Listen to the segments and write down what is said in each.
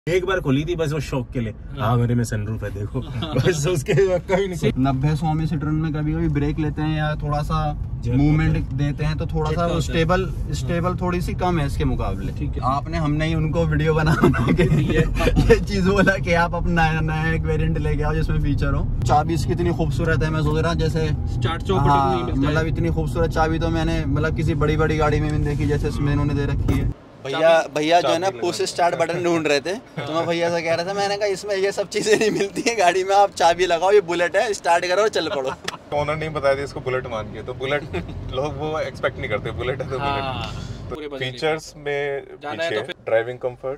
एक बार खोली थी बस वो शौक के लिए, हाँ मेरे में सनरूफ है देखो, बस उसके कभी नहीं। 90-100 में सिट्रोन में कभी कभी ब्रेक लेते हैं या थोड़ा सा मूवमेंट देते हैं तो थोड़ा सा स्टेबल थोड़ी सी कम है इसके मुकाबले। ठीक है, आपने हमने ही उनको वीडियो बना के ये चीज बोला कि आप अपना नया एक वेरिएंट लेके आओ जिसमें फीचर हो। चाबी इसकी इतनी खूबसूरत है, मैं सोच रहा जैसे मतलब इतनी खूबसूरत चाबी तो मैंने मतलब किसी बड़ी बड़ी गाड़ी में भी देखी जैसे इसमें इन्होंने दे रखी है। भैया जो है ना पुश स्टार्ट बटन ढूंढ रहे थे तो मैं भैया से कह रहा था, मैंने कहा इसमें ये सब चीजें नहीं मिलती हैं गाड़ी में, आप चाबी लगाओ, ये बुलेट है, स्टार्ट करो और चल पड़ो। ओनर नहीं बताया था इसको बुलेट मान के, तो बुलेट लोग वो एक्सपेक्ट नहीं करते, बुलेट है तो बुलेट। तो फीचर्स में पीछे ड्राइविंग कंफर्ट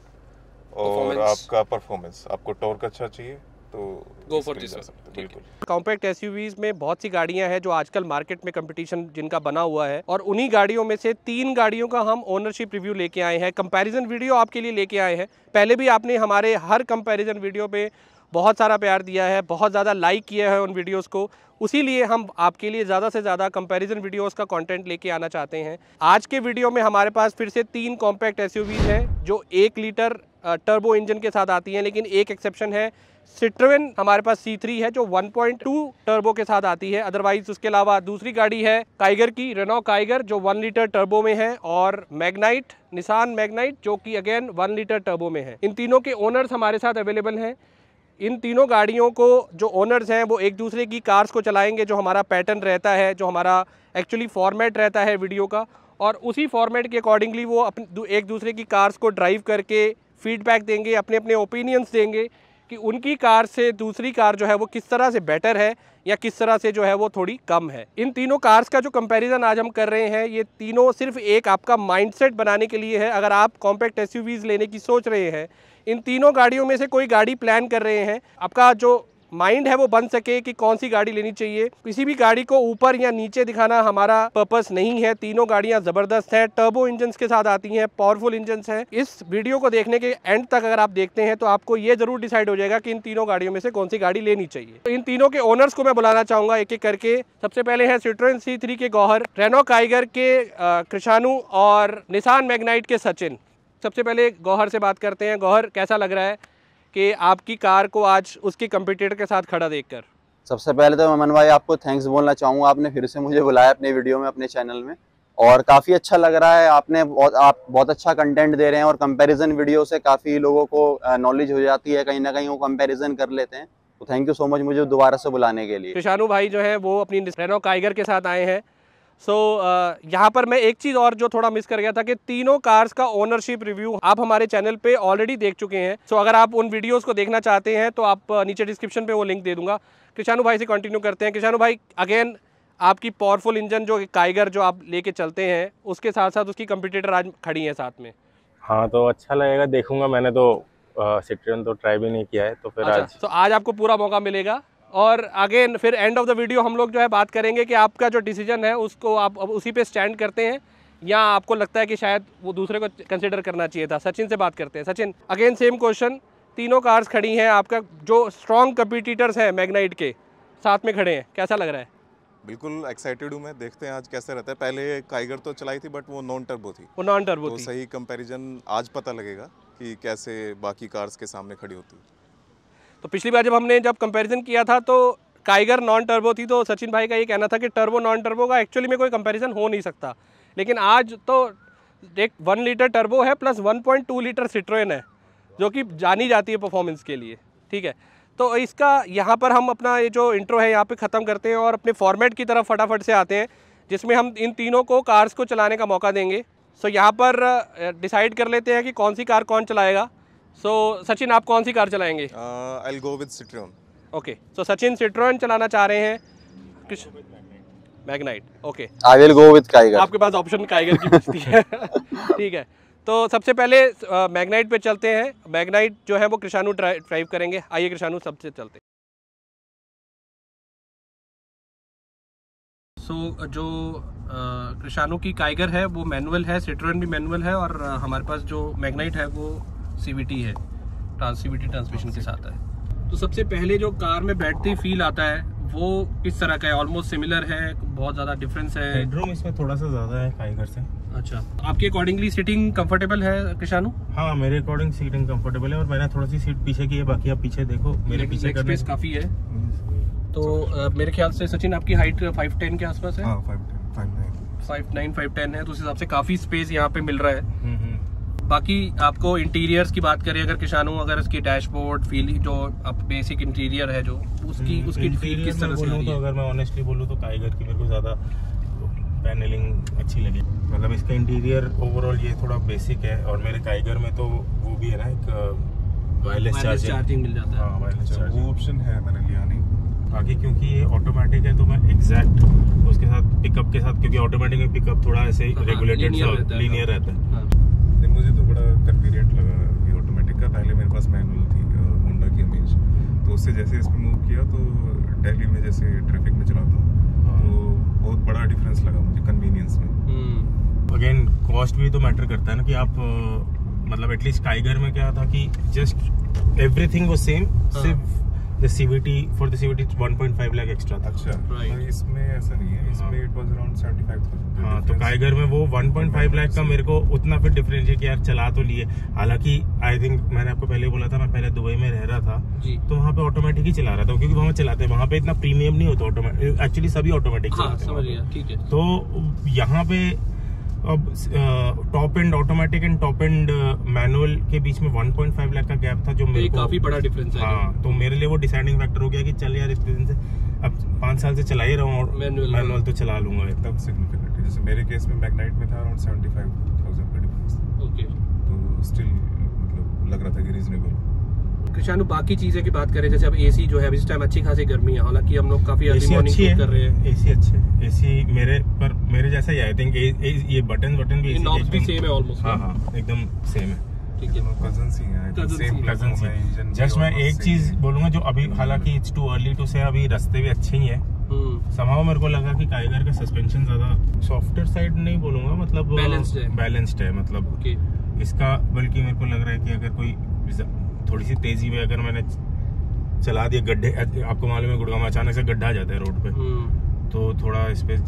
और आपका परफॉर्मेंस, आपको टॉर्क अच्छा चाहिए तो गो फॉर दिस। बिल्कुल कॉम्पैक्ट एसयूवीज में बहुत सी गाड़ियां हैं जो आजकल मार्केट में कंपटीशन जिनका बना हुआ है, और उन्हीं गाड़ियों में से 3 गाड़ियों का हम ओनरशिप रिव्यू लेके आए हैं, कंपैरिजन वीडियो आपके लिए लेके आए हैं। पहले भी आपने हमारे हर कंपैरिजन वीडियो पे बहुत सारा प्यार दिया है, बहुत ज़्यादा लाइक किया है उन वीडियोस को, उसी लिए हम आपके लिए ज़्यादा से ज़्यादा कंपैरिजन वीडियोस का कंटेंट लेके आना चाहते हैं। आज के वीडियो में हमारे पास फिर से 3 कॉम्पैक्ट एसयूवीज हैं जो 1 लीटर टर्बो इंजन के साथ आती हैं, लेकिन एक एक्सेप्शन है, सिट्रोएन हमारे पास C3 है जो 1.2 टर्बो के साथ आती है। अदरवाइज उसके अलावा दूसरी गाड़ी है काइगर की, रेनो काइगर जो 1 लीटर टर्बो में है, और मैग्नाइट, निसान मैग्नाइट जो कि अगेन 1 लीटर टर्बो में है। इन तीनों के ओनर्स हमारे साथ अवेलेबल हैं। इन तीनों गाड़ियों को जो ओनर्स हैं वो एक दूसरे की कार्स को चलाएंगे, जो हमारा पैटर्न रहता है, जो हमारा एक्चुअली फॉर्मेट रहता है वीडियो का, और उसी फॉर्मेट के अकॉर्डिंगली वो एक दूसरे की कार्स को ड्राइव करके फीडबैक देंगे, अपने अपने ओपिनियंस देंगे कि उनकी कार से दूसरी कार जो है वो किस तरह से बेटर है या किस तरह से जो है वो थोड़ी कम है। इन तीनों कार्स का जो कंपैरिजन आज हम कर रहे हैं, ये तीनों सिर्फ एक आपका माइंडसेट बनाने के लिए है। अगर आप कॉम्पैक्ट एसयूवीज लेने की सोच रहे हैं, इन तीनों गाड़ियों में से कोई गाड़ी प्लान कर रहे हैं, आपका जो माइंड है वो बन सके कि कौन सी गाड़ी लेनी चाहिए। किसी भी गाड़ी को ऊपर या नीचे दिखाना हमारा पर्पस नहीं है। तीनों गाड़ियां ज़बरदस्त हैं, टर्बो इंजन्स के साथ आती हैं, पावरफुल इंजन्स हैं। इस वीडियो को देखने के एंड तक अगर आप देखते हैं तो आपको ये जरूर डिसाइड हो जाएगा कि इन तीनों गाड़ियों में से कौन सी गाड़ी लेनी चाहिए। तो इन तीनों के ओनर्स को मैं बुलाना चाहूँगा एक एक करके। सबसे पहले है सिट्रोएन C3 के गौहर, रेनो काइगर के कृषाणु और निसान मैग्नाइट के सचिन। सबसे पहले गौहर से बात करते हैं। गौहर, कैसा लग रहा है कि आपकी कार को आज उसके कंपटीटर के साथ खड़ा देखकर? सबसे पहले तो अमन भाई आपको थैंक्स बोलना चाहूँगा, आपने फिर से मुझे बुलाया अपने वीडियो में, अपने चैनल में, और काफ़ी अच्छा लग रहा है। आप बहुत अच्छा कंटेंट दे रहे हैं और कंपैरिजन वीडियो से काफ़ी लोगों को नॉलेज हो जाती है, कहीं ना कहीं वो कंपैरिजन कर लेते हैं। तो थैंक यू सो मच मुझे दोबारा से बुलाने के लिए। कृषाणु भाई जो है वो अपनी रेनो काइगर के साथ आए हैं। यहाँ पर मैं एक चीज़ और जो थोड़ा मिस कर गया था कि तीनों कार्स का ओनरशिप रिव्यू आप हमारे चैनल पे ऑलरेडी देख चुके हैं। अगर आप उन वीडियोस को देखना चाहते हैं तो आप नीचे डिस्क्रिप्शन पे वो लिंक दे दूंगा। कृषाणु भाई से कंटिन्यू करते हैं। कृषाणु भाई, अगेन आपकी पावरफुल इंजन जो काइगर जो आप लेके चलते हैं, उसके साथ साथ उसकी कंपटीटर आज खड़ी है साथ में। हाँ, तो अच्छा लगेगा, देखूंगा। मैंने तो सिट्रोएन तो ट्राई भी नहीं किया है, तो फिर आज आपको पूरा मौका मिलेगा। और अगेन फिर एंड ऑफ द वीडियो हम लोग जो है बात करेंगे कि आपका जो डिसीजन है उसको आप अब उसी पे स्टैंड करते हैं या आपको लगता है कि शायद वो दूसरे को कंसिडर करना चाहिए था। सचिन से बात करते हैं। सचिन, अगेन सेम क्वेश्चन, तीनों कार्स खड़ी हैं, आपका जो स्ट्रॉन्ग कंपटीटर्स हैं मैग्नाइट के साथ में खड़े हैं, कैसा लग रहा है? बिल्कुल एक्साइटेड हूँ मैं, देखते हैं आज कैसे रहता है। पहले काइगर तो चलाई थी बट वो नॉन टर्बो थी, वो नॉन टर्बो थी, तो सही कंपैरिजन आज पता लगेगा कि कैसे बाकी कार्स के सामने खड़ी होती है। तो पिछली बार जब कंपैरिजन किया था तो काइगर नॉन टर्बो थी, तो सचिन भाई का ये कहना था कि टर्बो नॉन टर्बो का एक्चुअली में कोई कंपैरिजन हो नहीं सकता, लेकिन आज तो एक 1 लीटर टर्बो है प्लस 1.2 लीटर सिट्रोएन है जो कि जानी जाती है परफॉर्मेंस के लिए। ठीक है, तो इसका यहाँ पर हम अपना ये जो इंट्रो है यहाँ पे ख़त्म करते हैं और अपने फॉर्मेट की तरफ फटाफट से आते हैं, जिसमें हम इन तीनों को कार्स को चलाने का मौका देंगे। यहाँ पर डिसाइड कर लेते हैं कि कौन सी कार कौन चलाएगा। सचिन, आप कौन सी कार चलाएंगे? I'll go with Citroen. Okay, Sachin Citroen चलाना चाह रहे हैं। Magnite, okay. I will go with Kiger. आपके पास ऑप्शन काइगर की बचती है। ठीक है, तो सबसे पहले मैग्नाइट पे चलते हैं। मैग्नाइट जो है वो कृषाणु ड्राइव करेंगे। आइए कृषाणु, सबसे चलते हैं। जो कृषाणु की काइगर है वो मैनुअल है, सिट्रोएन भी मैनुअल है, और हमारे पास जो मैग्नाइट है वो CVT है, CVT ट्रांसमिशन के साथ है। तो सबसे पहले जो कार में बैठते ही फील आता है वो किस तरह का है? ऑलमोस्ट सिमिलर है, बहुत ज़्यादा डिफरेंस है? हेडरूम इसमें थोड़ा सा ज़्यादा है काइगर से। अच्छा, आपके अकॉर्डिंगली सीटिंग कंफर्टेबल है कृषाणु? हाँ, मेरे अकॉर्डिंग सीटिंग कंफर्टेबल है और मैंने थोड़ी सी सीट पीछे की है, बाकी आप पीछे देखो मेरे पीछे का स्पेस काफी है। तो मेरे ख्याल से सचिन आपकी हाइट 5'10" के आसपास है? 5'9", 5'10" है, तो उस हिसाब से काफी स्पेस यहाँ पे मिल रहा है। बाकी आपको इंटीरियर्स की बात करें अगर कृषाणु, अगर इसकी डैशबोर्ड फील जो अब बेसिक इंटीरियर है जो उसकी फील किस तरह से आ रही है? अगर मैं ऑनेस्टली बोलूँ तो काइगर की मेरे को ज्यादा पैनलिंग अच्छी लगी। मतलब इसका इंटीरियर ओवरऑल ये थोड़ा बेसिक है और मेरे काइगर में तो वो भी है ना एक वायरलेस चार्जिंग मिल जाता है। हाँ, वायरलेस चार्जिंग वो ऑप्शन है, मैंने लिया नहीं। बाकी क्योंकि ये ऑटोमेटिक है तो मैं एग्जैक्ट उसके साथ पिकअप के साथ, क्योंकि ऑटोमेटिक में पिकअप थोड़ा ऐसे रेगुलेटेड लीनियर रहता है। मुझे तो बड़ा कन्वीनियंट लगा ये ऑटोमेटिक का। पहले मेरे पास मैनुअल थी होंडा की अमेज, तो उससे जैसे इसमें मूव किया तो दिल्ली में जैसे ट्रैफिक में चलाता हूँ तो बहुत बड़ा डिफरेंस लगा मुझे कन्वीनियंस में। अगेन कॉस्ट भी तो मैटर करता है ना कि आप मतलब एटलीस्ट टाइगर में क्या था कि जस्ट एवरीथिंग वाज सेम, सिर्फ the CVT for the CVT 1.5 lakh extra था। अच्छा, इसमें ऐसा नहीं है, इसमें इट वाज अराउंड 75,000। हाँ, तो टाइगर में वो 1.5 लाख का मेरे को उतना फिर डिफरेंशिएट कि यार चला तो लिए। हालांकि आई थिंक मैंने आपको पहले बोला था, मैं पहले दुबई में रह रहा था तो वहाँ पे ऑटोमेटिक ही चला रहा था, क्योंकि वहाँ चलाते हैं, वहाँ पे इतना प्रीमियम नहीं होता ऑटोमेटिक, एक्चुअली सभी ऑटोमेटिक समझ लिया, ठीक है। तो यहाँ पे अब top end automatic and top end manual के बीच में 1.5 लाख का गैप था, जो मेरे को काफी बड़ा डिफरेंस है। हाँ, तो मेरे लिए वो डिसाइडिंग फैक्टर हो गया कि चल यार इतने दिन से अब 5 साल से चला ही रहा हूँ, मैनुअल तो चला लूंगा। तब सिग्निफिकेंट है, जैसे मेरे केस में मैग्नाइट में था अराउंड 75,000 का डिफरेंस। ओके, तो स्टिल मतलब लग रहा था कि रीजनेबल। कृषाणु बाकी चीजें की बात करें, जैसे अब एसी जो है इस टाइम अच्छी खासी गर्मी है, हालांकि हम लोग काफी अर्ली मॉर्निंग शूट कर रहे हैं। एसी अच्छे, एसी मेरे जैसा ही आई थिंक ये बटन भी नॉब्स भी सेम है ऑलमोस्ट। हाँ, एकदम सेम है, ठीक है। कजन्स ही हैं, सेम कजन्स ही। जस्ट मैं एक चीज बोलूंगा जो अभी, हालांकि इट्स टू अर्ली टू से, अभी रास्ते भी अच्छे ही हैं। समहाउ मेरे को लगा कि टाइगर का सस्पेंशन ज्यादा सॉफ्टवेयर साइड नहीं बोलूंगा, मतलब बैलेंस्ड है मतलब इसका, बल्कि मेरे को लग रहा है कि अगर कोई थोड़ी सी तेजी में अगर मैंने चला दिया, गड्ढे, आपको मालूम है गुड़गांव में अचानक से गड्ढा आ जाता है रोड पे, तो थोड़ा इस पे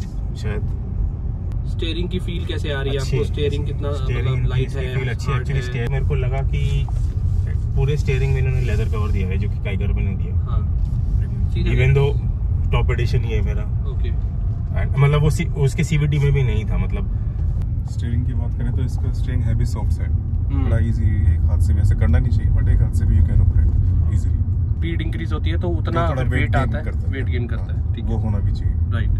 शायद। स्टीयरिंग की फील कैसे आ रही है आपको? स्टीयरिंग कितना लाइट है? फील अच्छी एक्चुअली। स्टीयरिंग मेरे को लगा कि पूरे स्टीयरिंग में इन्होंने लेदर कवर दिया है, जो कि टाइगर में नहीं दिया, इवन दो टॉप एडिशन ही है मेरा। ओके, मतलब वो उसके सीवीटी में भी नहीं था। मतलब स्टीयरिंग की बात करें तो इसका स्टीयरिंग है भी सॉफ्ट साइड, बड़ा इजी, एक हाथ से वैसे करना नहीं चाहिए बट एक हाथ से भी you can operate easily. Speed increase होती है तो उतना वेट आता है, वेट गेन करता है, ठीक है, वो होना भी चाहिए, राइट।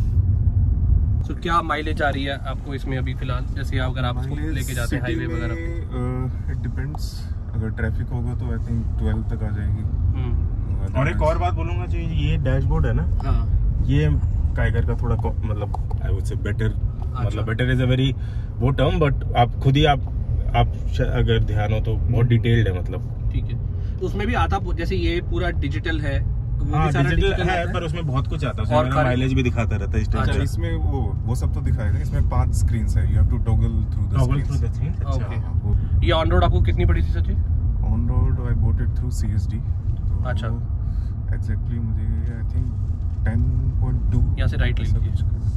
तो क्या माइलेज आ रही है आपको इसमें अभी फिलहाल, जैसे अगर आप इसको लेके जाते हैं हाईवे वगैरह पे? इट डिपेंड्स, अगर ट्रैफिक होगा तो आई थिंक 12 तक आ जाएगी। और एक और बात बोलूंगा, जो ये डैशबोर्ड है ना, ये टाइगर का थोड़ा मतलब आई वुड से बेटर, मतलब बेटर इज अ वेरी वो टर्म, बट आप खुद ही आप अगर ध्यान हो तो बहुत डिटेल्ड है, मतलब ठीक है। उसमें भी आता, जैसे ये पूरा डिजिटल है, हाँ डिजिटल है, पर उसमें बहुत कुछ आता है, मेरा माइलेज भी दिखाता रहता है इस टाइम। इसमें वो सब तो दिखाएगा, इसमें 5 स्क्रीन्स है, you have to toggle through the screens. अच्छा, ये ऑन रोड आपको कितनी पड़ी थी सच्ची? On road I bought it through CSD। अच्छा, एग्जैक्टली मुझे आई थिंक 10.2 यहाँ से राइट लीजिए,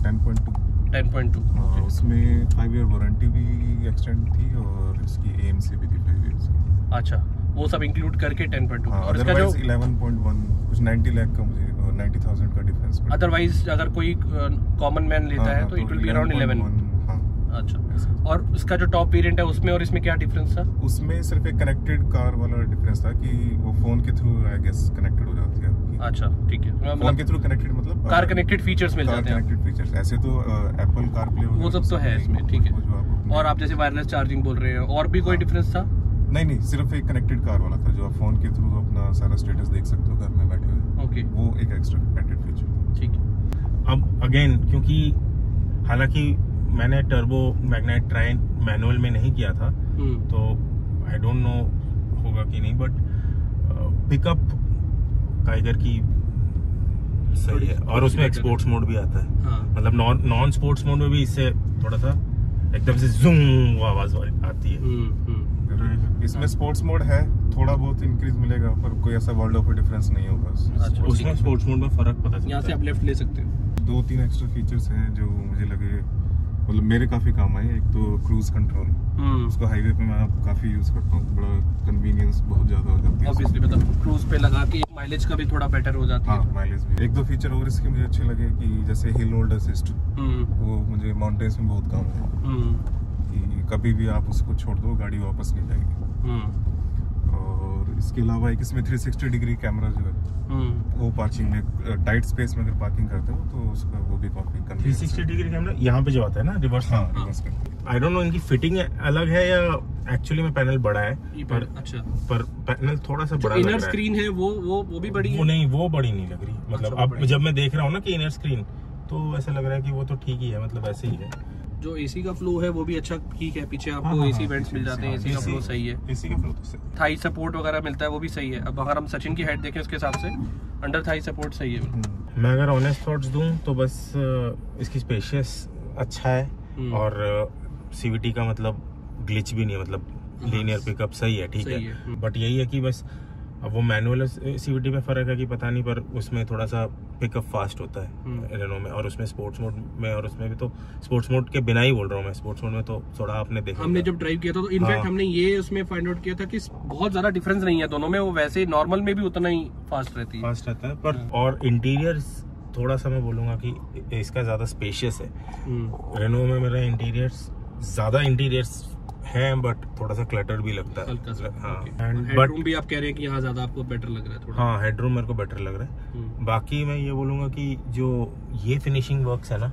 10.2। उसमें 5 ईयर वारंटी भी एक्सटेंड थी और इसकी AMC भी थी 5 ईयर्स की। अच्छा, वो सब इंक्लूड करके 10.2। और इसका जो 11.1 कुछ 90 लाख का, मुझे 90,000 का डिफरेंस पड़ा। अदरवाइज अगर कोई कॉमन मैन लेता है तो इट विल बी अराउंड 11। अच्छा, और उसका जो टॉप वेरिएंट है उसमें और इसमें क्या डिफरेंस था? उसमें सिर्फ एक कनेक्टेड कार वाला डिफरेंस था कि वो फोन के थ्रू आई गेस कनेक्टेड हो जाती है। अच्छा, ठीक है, फोन के थ्रू कनेक्टेड, मतलब कार कनेक्टेड फीचर्स मिल जाते हैं, कनेक्टेड फीचर्स। ऐसे तो एप्पल कारप्ले वो सब तो है इसमें, ठीक है। और आप जैसे वायरलेस चार्जिंग बोल रहे हैं, और भी कोई डिफरेंस था? नहीं, सिर्फ एक कनेक्टेड कार वाला था, जो आप फोन के थ्रू अपना सारा स्टेटस देख सकते हो घर में बैठे हुए। ओके, वो एक एक्स्ट्रा एडेड फीचर, ठीक है। अब अगेन, क्योंकि हालांकि मैंने टर्बो मैग्नाइट ट्राई मैनुअल में नहीं किया था, तो आई डोंट नो होगा कि नहीं, बट पिकअप टाइगर की सही है, और उसमें स्पोर्ट्स मोड भी आता है। हाँ। मतलब नॉन स्पोर्ट्स मोड में भी इससे थोड़ा सा एकदम से जूम आवाज आती है। इसमें स्पोर्ट्स मोड है, थोड़ा बहुत इंक्रीज मिलेगा, पर कोई ऐसा वर्ल्ड ऑफ डिफरेंस नहीं होगा। अच्छा, उसमें स्पोर्ट्स मोड में फर्क पता चलता है। यहाँ से आप लेफ्ट ले सकते हो। 2-3 एक्स्ट्रा फीचर्स हैं जो मुझे लगे मतलब मेरे काफी काम आए। एक तो क्रूज कंट्रोल, उसको हाईवे पे मैं काफी यूज करता हूँ, बड़ा कन्वीनियंस बहुत ज्यादा हो जाती है। ऑब्वियसली मतलब क्रूज पे लगा के माइलेज का भी थोड़ा बेटर हो जाता है। हाँ, माइलेज भी। एक दो फीचर और इसके मुझे अच्छे लगे कि जैसे हिल होल्ड असिस्ट, वो मुझे माउंटेन्स में बहुत काम है कि कभी भी आप उसको छोड़ दो गाड़ी वापस नहीं जाएगी। और इसके अलावा एक इसमें 360 डिग्री कैमरा जो है वो पार्किंग में टाइट स्पेस में अगर पार्किंग करते हो तो उसका वो भी काफी 360 डिग्री कैमरा यहाँ पे जो आता है ना रिवर्स। हाँ, रिवर्स में। आई डोंट नो इनकी फिटिंग अलग है या एक्चुअली में पैनल बड़ा है, पर पैनल थोड़ा सा बड़ा लग रहा है। इनर स्क्रीन है वो भी बड़ी है। वो नहीं, वो बड़ी नहीं लग रही। मतलब अब जब मैं देख रहा हूँ ना कि इनर स्क्रीन, तो ऐसा लग रहा है कि वो तो ठीक ही है, मतलब ऐसे ही है। जो एसी का फ्लो है वो भी अच्छा ठीक है, पीछे आपको एसी वेंट्स मिल जाते हैं, एसी का फ्लो सही है, एसी का फ्लो तो सही, थाई सपोर्ट वगैरह मिलता है वो भी सही है। अब अगर हम सचिन की हाइट देखें उसके हिसाब से अंडर थाई सपोर्ट सही है। मैं अगर ऑनेस्ट थॉट्स दूं तो बस इसकी स्पेशियस अच्छा है और सीवीटी का मतलब ग्लिच भी नहीं है, मतलब लीनियर पिकअप सही है, ठीक है। बट यही है कि बस अब वो मैनुअल सीवीटी में फर्क है कि पता नहीं, पर उसमें थोड़ा सा पिकअप फास्ट होता है रेनो में, और उसमें स्पोर्ट्स मोड में, और उसमें भी तो स्पोर्ट्स मोड के बिना ही बोल रहा हूँ मैं, स्पोर्ट्स मोड में तो थोड़ा आपने देखा, हमने जब ड्राइव किया था तो इनफैक्ट हमने ये उसमें फाइंड आउट किया था कि बहुत ज्यादा डिफरेंस नहीं है दोनों में, वो वैसे नॉर्मल में भी उतना ही फास्ट रहता है। पर और इंटीरियर थोड़ा सा मैं बोलूंगा कि इसका ज्यादा स्पेशियस है। रेनो में मेरा इंटीरियर्स ज्यादा इंटीरियर्स है, बट थोड़ा सा क्लटर भी लगता है। हाँ, हेडरूम भी आप कह रहे हैं कि यहाँ ज्यादा आपको बेटर लग रहा है थोड़ा। हाँ, हेडरूम मेरे को बेटर लग रहा है। बाकी मैं ये बोलूंगा कि जो ये फिनिशिंग वर्क्स है ना,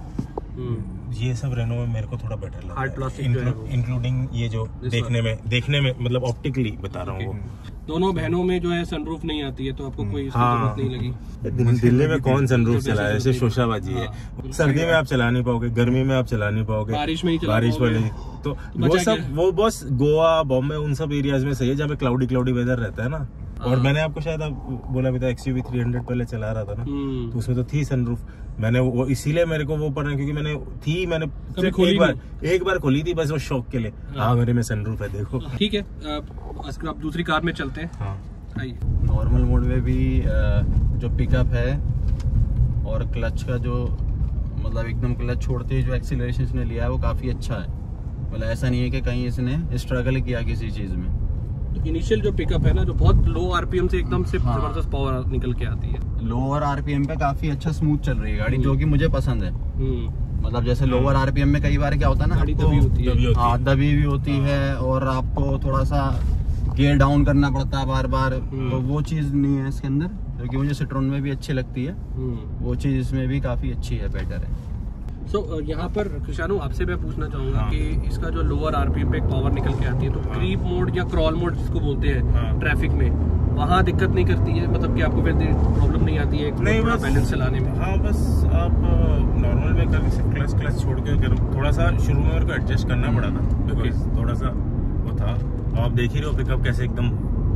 ये सब रेनो में मेरे को थोड़ा बेटर लग रहा है, इंक्लूडिंग ये जो देखने में मतलब ऑप्टिकली बता रहा हूँ। दोनों बहनों में जो है सनरूफ नहीं आती है, तो आपको कोई जरूरत नहीं लगी। दिल्ली में कौन सनरूफ चलाए, ऐसे शोशाबाजी है। सर्दी में आप चला नहीं पाओगे, गर्मी में आप चला नहीं पाओगे, बारिश में तो वो सब वो बस गोवा बॉम्बे उन सब एरियाज में सही है जहाँ पे क्लाउडी वेदर रहता है ना। और मैंने आपको शायद बोला भी था XUV 300 पहले चला रहा था ना, तो उसमें तो थी सनरूफ। मैंने वो इसीलिए मेरे को वो पढ़ा क्योंकि मैंने एक बार खोली थी बस वो शौक के लिए। हाँ, मेरे में सनरूफ है, देखो। ठीक है, अब दूसरी कार में चलते हैं। हाँ, नॉर्मल मोड में भी जो पिकअप है और क्लच का जो मतलब एकदम क्लच छोड़ते ही जो एक्सीलरेशन इसने लिया है वो काफी अच्छा है। मतलब ऐसा नहीं है कि कहीं इसने स्ट्रगल किया किसी चीज में। इनिशियल जो पिकअप है ना, जो बहुत लो आरपीएम से एकदम से जबरदस्त पावर निकल के आती है। लोअर आरपीएम पे काफी अच्छा स्मूथ चल रही है गाड़ी, जो कि मुझे पसंद है। मतलब जैसे लोअर आरपीएम में कई बार क्या होता है ना, दबी भी होती है और आपको थोड़ा सा गियर डाउन करना पड़ता है बार बार, तो वो चीज नहीं है इसके अंदर, जो कि मुझे सिट्रोन में भी अच्छी लगती है। वो चीज इसमें भी काफी अच्छी है, बेटर है। यहाँ पर कृषाणु आपसे मैं पूछना चाहूंगा कि इसका जो लोअर आरपीएम पे एक पावर निकल के आती है, तो क्रीप मोड या क्रॉल मोड जिसको बोलते हैं ट्रैफिक में, वहाँ दिक्कत नहीं करती है? मतलब कि आपको फिर प्रॉब्लम नहीं आती है बैलेंस चलाने में? हाँ, बस आप नॉर्मल में कभी क्लच छोड़ के थोड़ा सा शुरू में मेरे को एडजस्ट करना पड़ा था, बिकॉज थोड़ा सा वो था। आप देख ही रहे हो पिकअप कैसे एकदम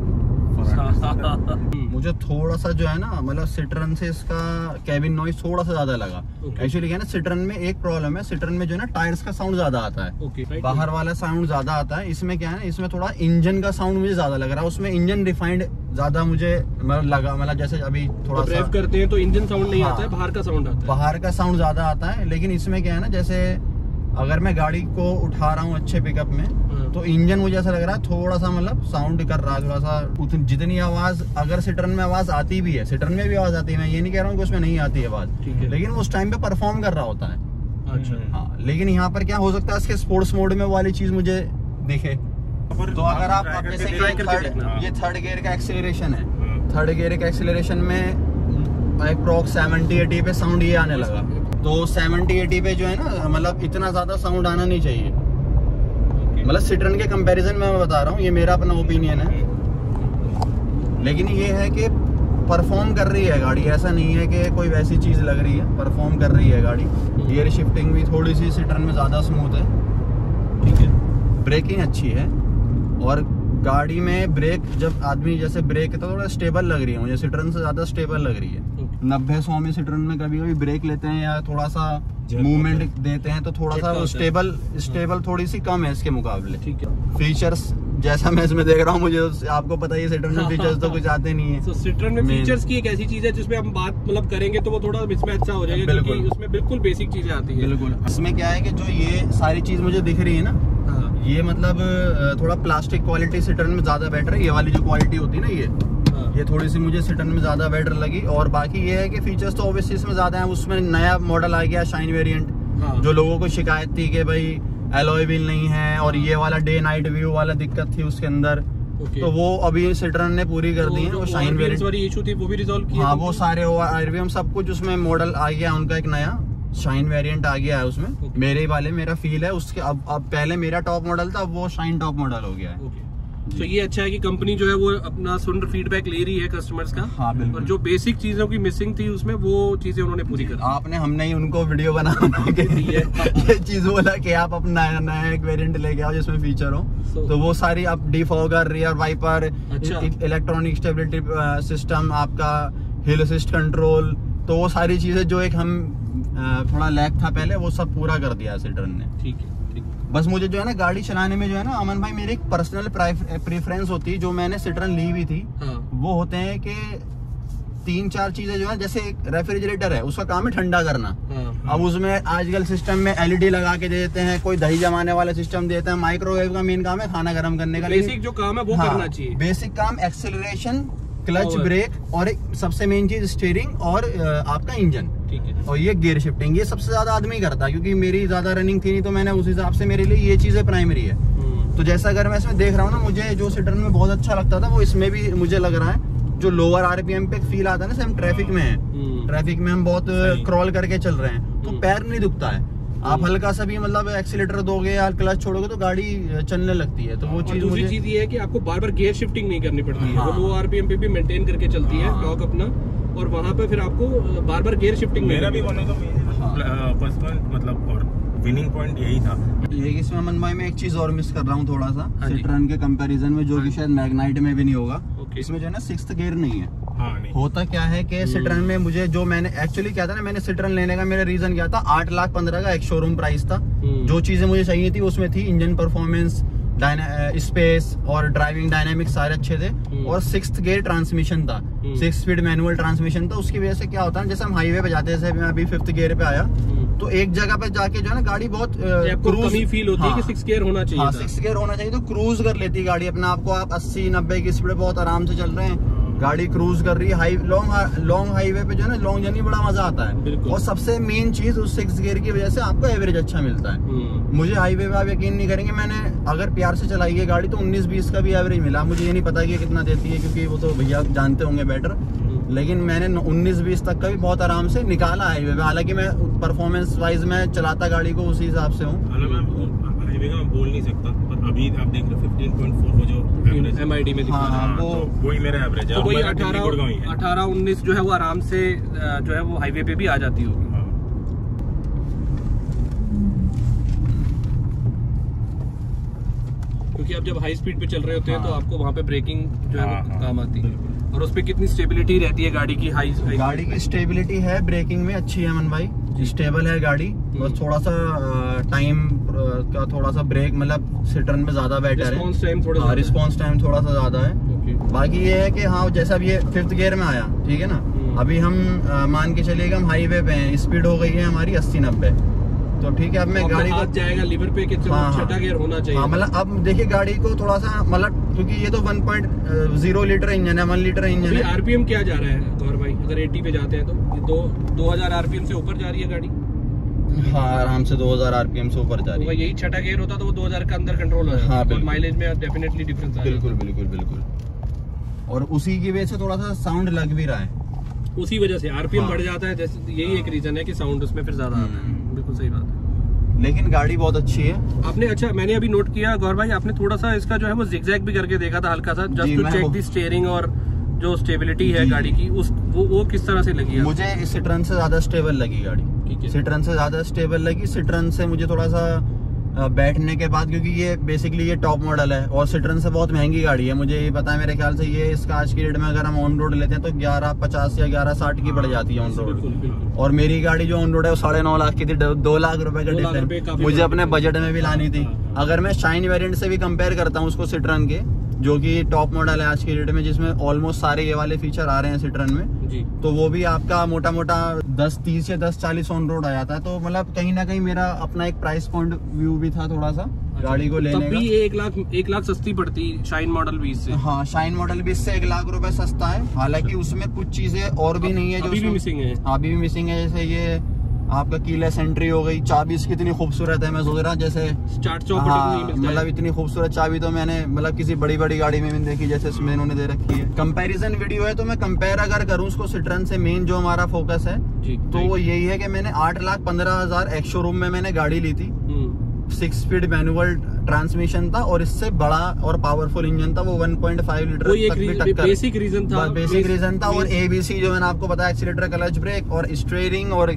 मुझे थोड़ा सा जो है ना, मतलब सिट्रन से इसका कैबिन नॉइज थोड़ा सा ज्यादा लगा। एक्चुअली क्या है ना, सिट्रन में एक प्रॉब्लम है, सिट्रन में जो है ना टायर्स का साउंड ज्यादा आता है, बाहर वाला साउंड ज्यादा आता है। इसमें क्या है ना, इसमें थोड़ा इंजन का साउंड मुझे ज्यादा लग रहा है, उसमें इंजन रिफाइंड ज्यादा मुझे लगा। मतलब जैसे अभी थोड़ा सा करते हैं तो इंजन साउंड नहीं आता है, बाहर का साउंड आता है, बाहर का साउंड ज्यादा आता है। लेकिन इसमें क्या है ना, जैसे अगर मैं गाड़ी को उठा रहा हूँ अच्छे पिकअप में, तो इंजन मुझे ऐसा लग रहा है थोड़ा सा मतलब साउंड कर रहा है, थोड़ा सा जितनी आवाज अगर सिट्रन में आवाज आती भी है, सिट्रन में भी आवाज आती है, मैं ये नहीं कह रहा हूँ कि उसमें नहीं आती है आवाज, लेकिन उस टाइम पे परफॉर्म कर रहा होता है। अच्छा, हाँ, लेकिन यहाँ पर क्या हो सकता है, इसके स्पोर्ट्स मोड में वाली चीज मुझे दिखे। तो अगर आप जैसे ये थर्ड गियर का एक्सीलरेशन है, थर्ड गियर के एक्सीलरेशन में अप्रॉक्स 70-80 पे साउंड ये आने लगा, तो 70-80 पे जो है ना, मतलब इतना ज्यादा साउंड आना नहीं चाहिए। मतलब सिट्रन के कंपैरिजन में मैं बता रहा हूँ, ये मेरा अपना ओपिनियन है। लेकिन ये है कि परफॉर्म कर रही है गाड़ी, ऐसा नहीं है कि कोई वैसी चीज लग रही है, परफॉर्म कर रही है गाड़ी। गियर शिफ्टिंग भी थोड़ी सी सिट्रन में ज्यादा स्मूथ है, ठीक है। ब्रेकिंग अच्छी है, और गाड़ी में ब्रेक जब आदमी जैसे ब्रेक तो थोड़ा स्टेबल लग रही है मुझे, सिट्रन से ज्यादा स्टेबल लग रही है। 90-100 में सिट्रन में कभी कभी ब्रेक लेते हैं या थोड़ा सा मूवमेंट देते हैं, तो थोड़ा सा वो स्टेबल थोड़ी सी कम है इसके मुकाबले, ठीक है। फीचर्स जैसा मैं इसमें देख रहा हूँ, मुझे आपको पता ही है सिट्रन में फीचर्स तो कुछ आते नहीं है। तो सिट्रन में फीचर्स की एक ऐसी चीज है जिसमें हम बात मतलब करेंगे तो वो थोड़ा मिसमैच अच्छा हो जाएगा, क्योंकि उसमें बिल्कुल बेसिक चीजें आती है। बिल्कुल, इसमें क्या है कि जो ये सारी चीज मुझे दिख रही है ना, ये मतलब थोड़ा प्लास्टिक क्वालिटी सिट्रन में ज्यादा बेटर है। ये वाली जो क्वालिटी होती है ना, ये थोड़ी सी मुझे सिट्रन में ज्यादा बेटर लगी। और बाकी ये है कि फीचर्स तो ऑब्वियसली इसमें ज्यादा हैं। उसमें नया मॉडल आ गया शाइन वेरिएंट, जो लोगों को शिकायत थी कि भाई एलॉय व्हील नहीं है और ये वाला डे नाइट व्यू वाला दिक्कत थी उसके अंदर, तो वो अभी सिट्रन ने पूरी कर दी है। वो शाइन वेरिएंट वाली इशू थी वो भी रिजॉल्व की। हाँ, वो सारे आरवीएम सब कुछ उसमें मॉडल आ गया उनका, एक नया शाइन वेरिएंट आ गया है उसमें। मेरे वाले मेरा फील है उसके, अब पहले मेरा टॉप मॉडल था, अब वो शाइन टॉप मॉडल हो गया है। तो ये अच्छा है कि कंपनी जो है वो अपना सुन फीडबैक ले रही है कस्टमर्स का। हाँ, और जो बेसिक चीजों की मिसिंग थी उसमें वो चीजें उन्होंने पूरी कर दी। आपने हमने ही उनको वीडियो बना के ये चीज बोला कि आप अपना नया एक वेरिएंट लेके आओ जिसमें फीचर हो, तो वो सारी आप defogger, rear wiper, electronic stability system, आपका हिल असिस्ट कंट्रोल, तो वो सारी चीजें जो एक हम थोड़ा लैग था पहले, वो सब पूरा कर दिया सिट्रन ने। ठीक है। बस मुझे जो है ना गाड़ी चलाने में जो है ना अमन भाई, मेरी एक पर्सनल प्रेफरेंस होती है, जो मैंने सिट्रन ली भी थी। वो होते हैं कि 3-4 चीजें जो है, जैसे एक रेफ्रिजरेटर है, उसका काम है ठंडा करना। अब उसमें आजकल सिस्टम में एलईडी लगा के दे देते हैं, कोई दही जमाने वाला सिस्टम देते हैं। माइक्रोवेव का मेन काम है खाना गर्म करने का। बेसिक जो काम है वो करना चाहिए। बेसिक काम एक्सेलरेशन, क्लच, ब्रेक और एक सबसे मेन चीज स्टीयरिंग और आपका इंजन। ठीक है। और ये गियर शिफ्टिंग, ये सबसे ज्यादा आदमी करता है, क्योंकि मेरी ज्यादा रनिंग थी नहीं, तो मैंने उस हिसाब से मेरे लिए ये चीजें प्राइमरी है। तो जैसा अगर मैं इसमें देख रहा हूँ ना, मुझे जो सिट्रन में बहुत अच्छा लगता था वो इसमें भी मुझे लग रहा है। जो लोअर आरपीएम पे फील आता है ना, हम ट्रैफिक में है, ट्रैफिक में हम बहुत क्रॉल करके चल रहे हैं, तो पैर नहीं दुखता है। आप हल्का सा भी मतलब एक्सीलेटर दोगे या क्लच छोड़ोगे तो गाड़ी चलने लगती है। तो वो चीज, दूसरी चीज ये है कि आपको बार बार गियर शिफ्टिंग नहीं करनी पड़ती है। वो लो आरपीएम पे भी मेंटेन करके चलती है टॉर्क अपना, और वहाँ पे फिर आपको बार बार गियर शिफ्टिंग। मेरा भी वन ऑफ द पर्सनल मतलब और विनिंग पॉइंट यही था। ये इसमें अमन भाई मैं एक चीज और मिस कर रहा हूँ थोड़ा सा सिट्रन के कंपैरिजन में, जो कि शायद मैग्नाइट में भी नहीं होगा। इसमें जो है ना 6th गियर नहीं है। नहीं। होता क्या है कि सिट्रन में मुझे जो मैंने एक्चुअली क्या था ना, मैंने सिट्रन लेने का मेरा रीजन क्या था, 8,15,000 का एक शोरूम प्राइस था। जो चीजें मुझे चाहिए थी उसमें थी, इंजन परफॉर्मेंस, स्पेस और ड्राइविंग डायनामिक्स सारे अच्छे थे, और 6th गियर ट्रांसमिशन था, 6 स्पीड मैनुअल ट्रांसमिशन था। उसकी वजह से क्या होता है, जैसे हम हाईवे पे जाते हैं, जैसे मैं अभी 5th गियर पे आया, तो एक जगह पे जाके जो है ना गाड़ी बहुत क्रूज फील होती है कि 6 गियर होना चाहिए। हाँ, 6 गियर होना चाहिए, तो क्रूज कर लेती है गाड़ी अपना आपको। आप 80-90 की स्पीड बहुत आराम से चल रहे हैं, गाड़ी क्रूज कर रही है। लॉन्ग हाईवे पे जो है ना, लॉन्ग जर्नी बड़ा मजा आता है। और सबसे मेन चीज उस 6 गियर की वजह से आपको एवरेज अच्छा मिलता है। मुझे हाईवे पे आप यकीन नहीं करेंगे, मैंने अगर प्यार से चलाई है गाड़ी तो 19-20 का भी एवरेज मिला। मुझे ये नहीं पता कि कितना देती है, क्योंकि वो तो भैया जानते होंगे बेटर, लेकिन मैंने 19-20 तक का भी बहुत आराम से निकाला हाईवे पे। हालांकि मैं परफॉर्मेंस वाइज मैं चलाता गाड़ी को उसी हिसाब से हूँ। हाईवे का मैं बोल नहीं सकता, पर अभी आप देख रहे 15.4 वो जो MID में दिखा रहा है, वो वही मेरा एवरेज है। तो वही 18-19 जो है वो आराम से जो है वो हाईवे पे भी आ जाती होगी। क्योंकि आप जब हाई स्पीड पे चल रहे होते हैं तो आपको वहाँ पे ब्रेकिंग जो है वो काम आती है। और उस पे कितनी स्टेबिलिटी रहती है गाड़ी की? गाड़ी की स्टेबिलिटी है ब्रेकिंग में अच्छी है अमन भाई, स्टेबल है गाड़ी। बस थोड़ा सा टाइम का थोड़ा सा ब्रेक मतलब सिट्रन में ज्यादा बेटर है, रिस्पॉन्स टाइम थोड़ा सा ज्यादा है। बाकी ये है कि हाँ, जैसा अब ये 5th गियर में आया, ठीक है ना, अभी हम मान के चलिएगा हम हाईवे पे हैं, स्पीड हो गई है हमारी 80-90, तो ठीक है अब मैं गाड़ी को जाएगा लीवर पे कि 6ठा गियर होना चाहिए। हाँ, मतलब अब देखिए गाड़ी को थोड़ा सा मतलब, क्योंकि ये तो 1.0 लीटर इंजन है, 1 लीटर इंजन है। आरपीएम क्या जा रहा है गौर भाई? अगर 80 पे जाते हैं तो 2000 आरपीएम से ऊपर जा रही है गाड़ी। हाँ, आराम से 2000 आरपीएम से ऊपर जा रही है। यही 6ठा गियर होता तो वो 2000 का अंदर कंट्रोल हो जाता। हाँ, माइलेज में डेफिनेटली डिफरेंस आ बिल्कुल बिल्कुल बिल्कुल। और उसी की वजह से थोड़ा सा साउंड लग भी रहा है, उसी वजह से आरपीएम बढ़ जाता है। जैसे यही एक रीजन है कि साउंड उसमें फिर ज्यादा आता है। बिल्कुल सही बात है, लेकिन गाड़ी बहुत अच्छी है। आपने अच्छा, मैंने अभी नोट किया गौर भाई, आपने थोड़ा सा इसका जो है वो जिगजैग भी करके देखा था हल्का सा, just to check the steering और जो स्टेबिलिटी है गाड़ी की, उस वो किस तरह से लगी है? मुझे सिट्रन से ज्यादा स्टेबल लगी गाड़ी। सिट्रन से ज्यादा स्टेबल लगी। सिट्रन से मुझे थोड़ा सा बैठने के बाद, क्योंकि ये बेसिकली ये टॉप मॉडल है और सिट्रन से बहुत महंगी गाड़ी है, मुझे ये पता है। मेरे ख्याल से ये इसका आज की डेट में अगर हम ऑन रोड लेते हैं तो 1150 या 1160 की पड़ जाती है ऑन रोड। और मेरी गाड़ी जो ऑन रोड है वो 9.5 लाख की थी, 2 लाख रुपए का डिफरेंस मुझे अपने बजट में भी लानी थी। अगर मैं शाइन वेरिएंट से भी कंपेयर करता हूँ उसको सिट्रन के, जो कि टॉप मॉडल है आज की डेट में, जिसमें ऑलमोस्ट सारे ये वाले फीचर आ रहे हैं सिट्रन में जी, तो वो भी आपका मोटा मोटा 1030 या 1040 ऑन रोड आ जाता है। तो मतलब कहीं ना कहीं मेरा अपना एक प्राइस पॉइंट व्यू भी था थोड़ा सा गाड़ी को लेने का। तब भी 1 लाख सस्ती पड़ती शाइन मॉडल 20 से। हाँ, शाइन मॉडल 20 से 1 लाख रुपए सस्ता है। हालांकि उसमें कुछ चीजें और भी नहीं है जो अभी भी मिसिंग है। अभी भी मिसिंग है, जैसे ये आपका कीलेस एंट्री हो गई, चाबी इसकी इतनी खूबसूरत है, मैं सोच रहा जैसे मतलब इतनी खूबसूरत चाबी तो मैंने मतलब किसी बड़ी बड़ी गाड़ी में भी देखी जैसे इसमें इन्होंने दे रखी है। कंपैरिजन वीडियो है तो मैं कंपेयर अगर करूं उसको सिट्रन से, मेन जो हमारा फोकस है तो वो यही है कि मैंने 8,15,000 एक्स शोरूम में मैंने गाड़ी ली थी। 6 स्पीड मैनुअल ट्रांसमिशन था और इससे बड़ा और पावरफुल इंजन था, वो 1.5 लीटर तक भी टक्कर। बेसिक रीजन था। और एबीसी जो मैंने आपको बताया, एक्सीलेटर, क्लच ब्रेक और स्टीयरिंग और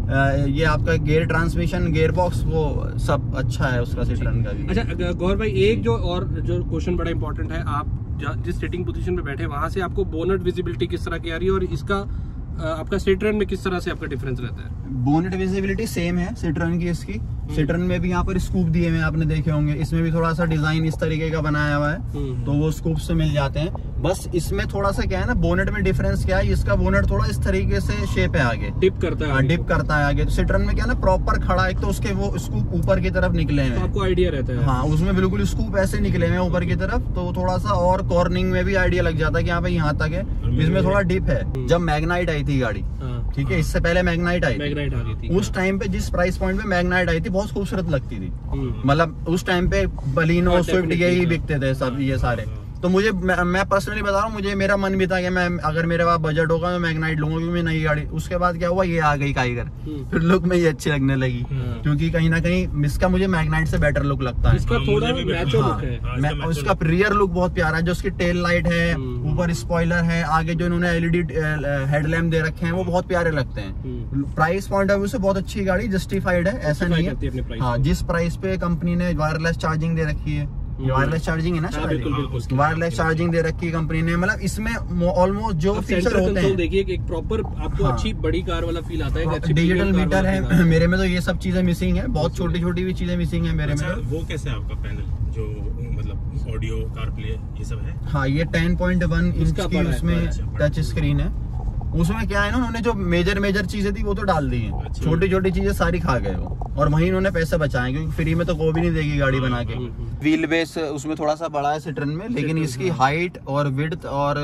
ये आपका गियर ट्रांसमिशन, गियर बॉक्स, वो सब अच्छा है उसका सिट्रन का भी। अच्छा गौर भाई, एक जो क्वेश्चन बड़ा इंपॉर्टेंट है, आप जिस सिटिंग पोजीशन पे बैठे वहां से आपको बोनेट विजिबिलिटी किस तरह की आ रही है और इसका आपका सिट्रन में किस तरह से आपका डिफरेंस रहता है? बोनेट विजिबिलिटी सेम है सिट्रन की इसकी। सिट्रन में भी यहाँ पर स्कूप दिए हुए आपने देखे होंगे, इसमें भी थोड़ा सा डिजाइन इस तरीके का बनाया हुआ है, तो वो स्कूप से मिल जाते हैं। बस इसमें थोड़ा सा क्या है ना, बोनेट में डिफरेंस क्या है, इसका बोनेट थोड़ा इस तरीके से शेप है, आगे डिप करता है आगे। तो सिट्रन में क्या है ना, प्रॉपर खड़ा, एक तो उसके वो स्कूप ऊपर की तरफ निकले हैं, आपको आइडिया रहता है। हाँ, उसमें बिल्कुल स्कूप ऐसे निकले हैं ऊपर की तरफ, तो थोड़ा सा और कॉर्निंग में भी आइडिया लग जाता है कि हाँ भाई यहाँ तक है। इसमें थोड़ा डिप है। जब मैग्नाइट आई थी गाड़ी, ठीक है, इससे पहले मैग्नाइट आई थी, उस टाइम पे जिस प्राइस पॉइंट पे मैग्नाइट आई थी बहुत खूबसूरत लगती थी। मतलब उस टाइम पे बलिनो, स्विफ्ट यही बिकते थे सब ये सारे। तो मुझे मैं पर्सनली बता रहा हूँ, मुझे मेरा मन भी था कि मैं अगर मेरे पास बजट होगा मैं मैग्नाइट लूंगा, क्योंकि मैं नई गाड़ी। उसके बाद क्या हुआ, ये आ गई काइगर, फिर लुक में ये अच्छी लगने लगी, क्योंकि कहीं ना कहीं इसका मुझे मैग्नाइट से बेटर लुक लगता है। इसका थोड़ा मैचो लुक है। उसका रियर लुक बहुत प्यारा है, जो उसकी टेल लाइट है, ऊपर स्पॉइलर है, आगे जो इन्होंने एलईडी हेडलैम्प दे रखे हैं वो बहुत प्यारे लगते हैं। प्राइस पॉइंट ऑफ व्यू से बहुत अच्छी गाड़ी, जस्टिफाइड है, ऐसा नहीं है। हाँ, जिस प्राइस पे कंपनी ने वायरलेस चार्जिंग दे रखी है, वायरलेस चार्जिंग है ना, वायरलेस चार्जिंग दे रखी है कंपनी ने, मतलब इसमें ऑलमोस्ट जो फीचर होते हैं, देखिए एक प्रॉपर आपको अच्छी बड़ी कार वाला फील आता है। डिजिटल मीटर है मेरे में, तो ये सब चीजें मिसिंग है, बहुत छोटी छोटी भी चीजें मिसिंग है मेरे में। वो कैसे आपका पैनल जो मतलब ऑडियो, कारप्ले, ये सब है? हाँ, ये 10.1 इंच की उसमें टच स्क्रीन है। उसमें क्या है ना, उन्होंने जो मेजर चीजें थी वो तो डाल दी हैं, छोटी छोटी चीजें सारी खा गए वो, और वहीं उन्होंने पैसे बचाए, क्योंकि फ्री में तो कोई भी नहीं देगी गाड़ी बना के। व्हील बेस उसमें थोड़ा सा बड़ा है सिट्रन में, लेकिन इसकी हाइट और विड्थ और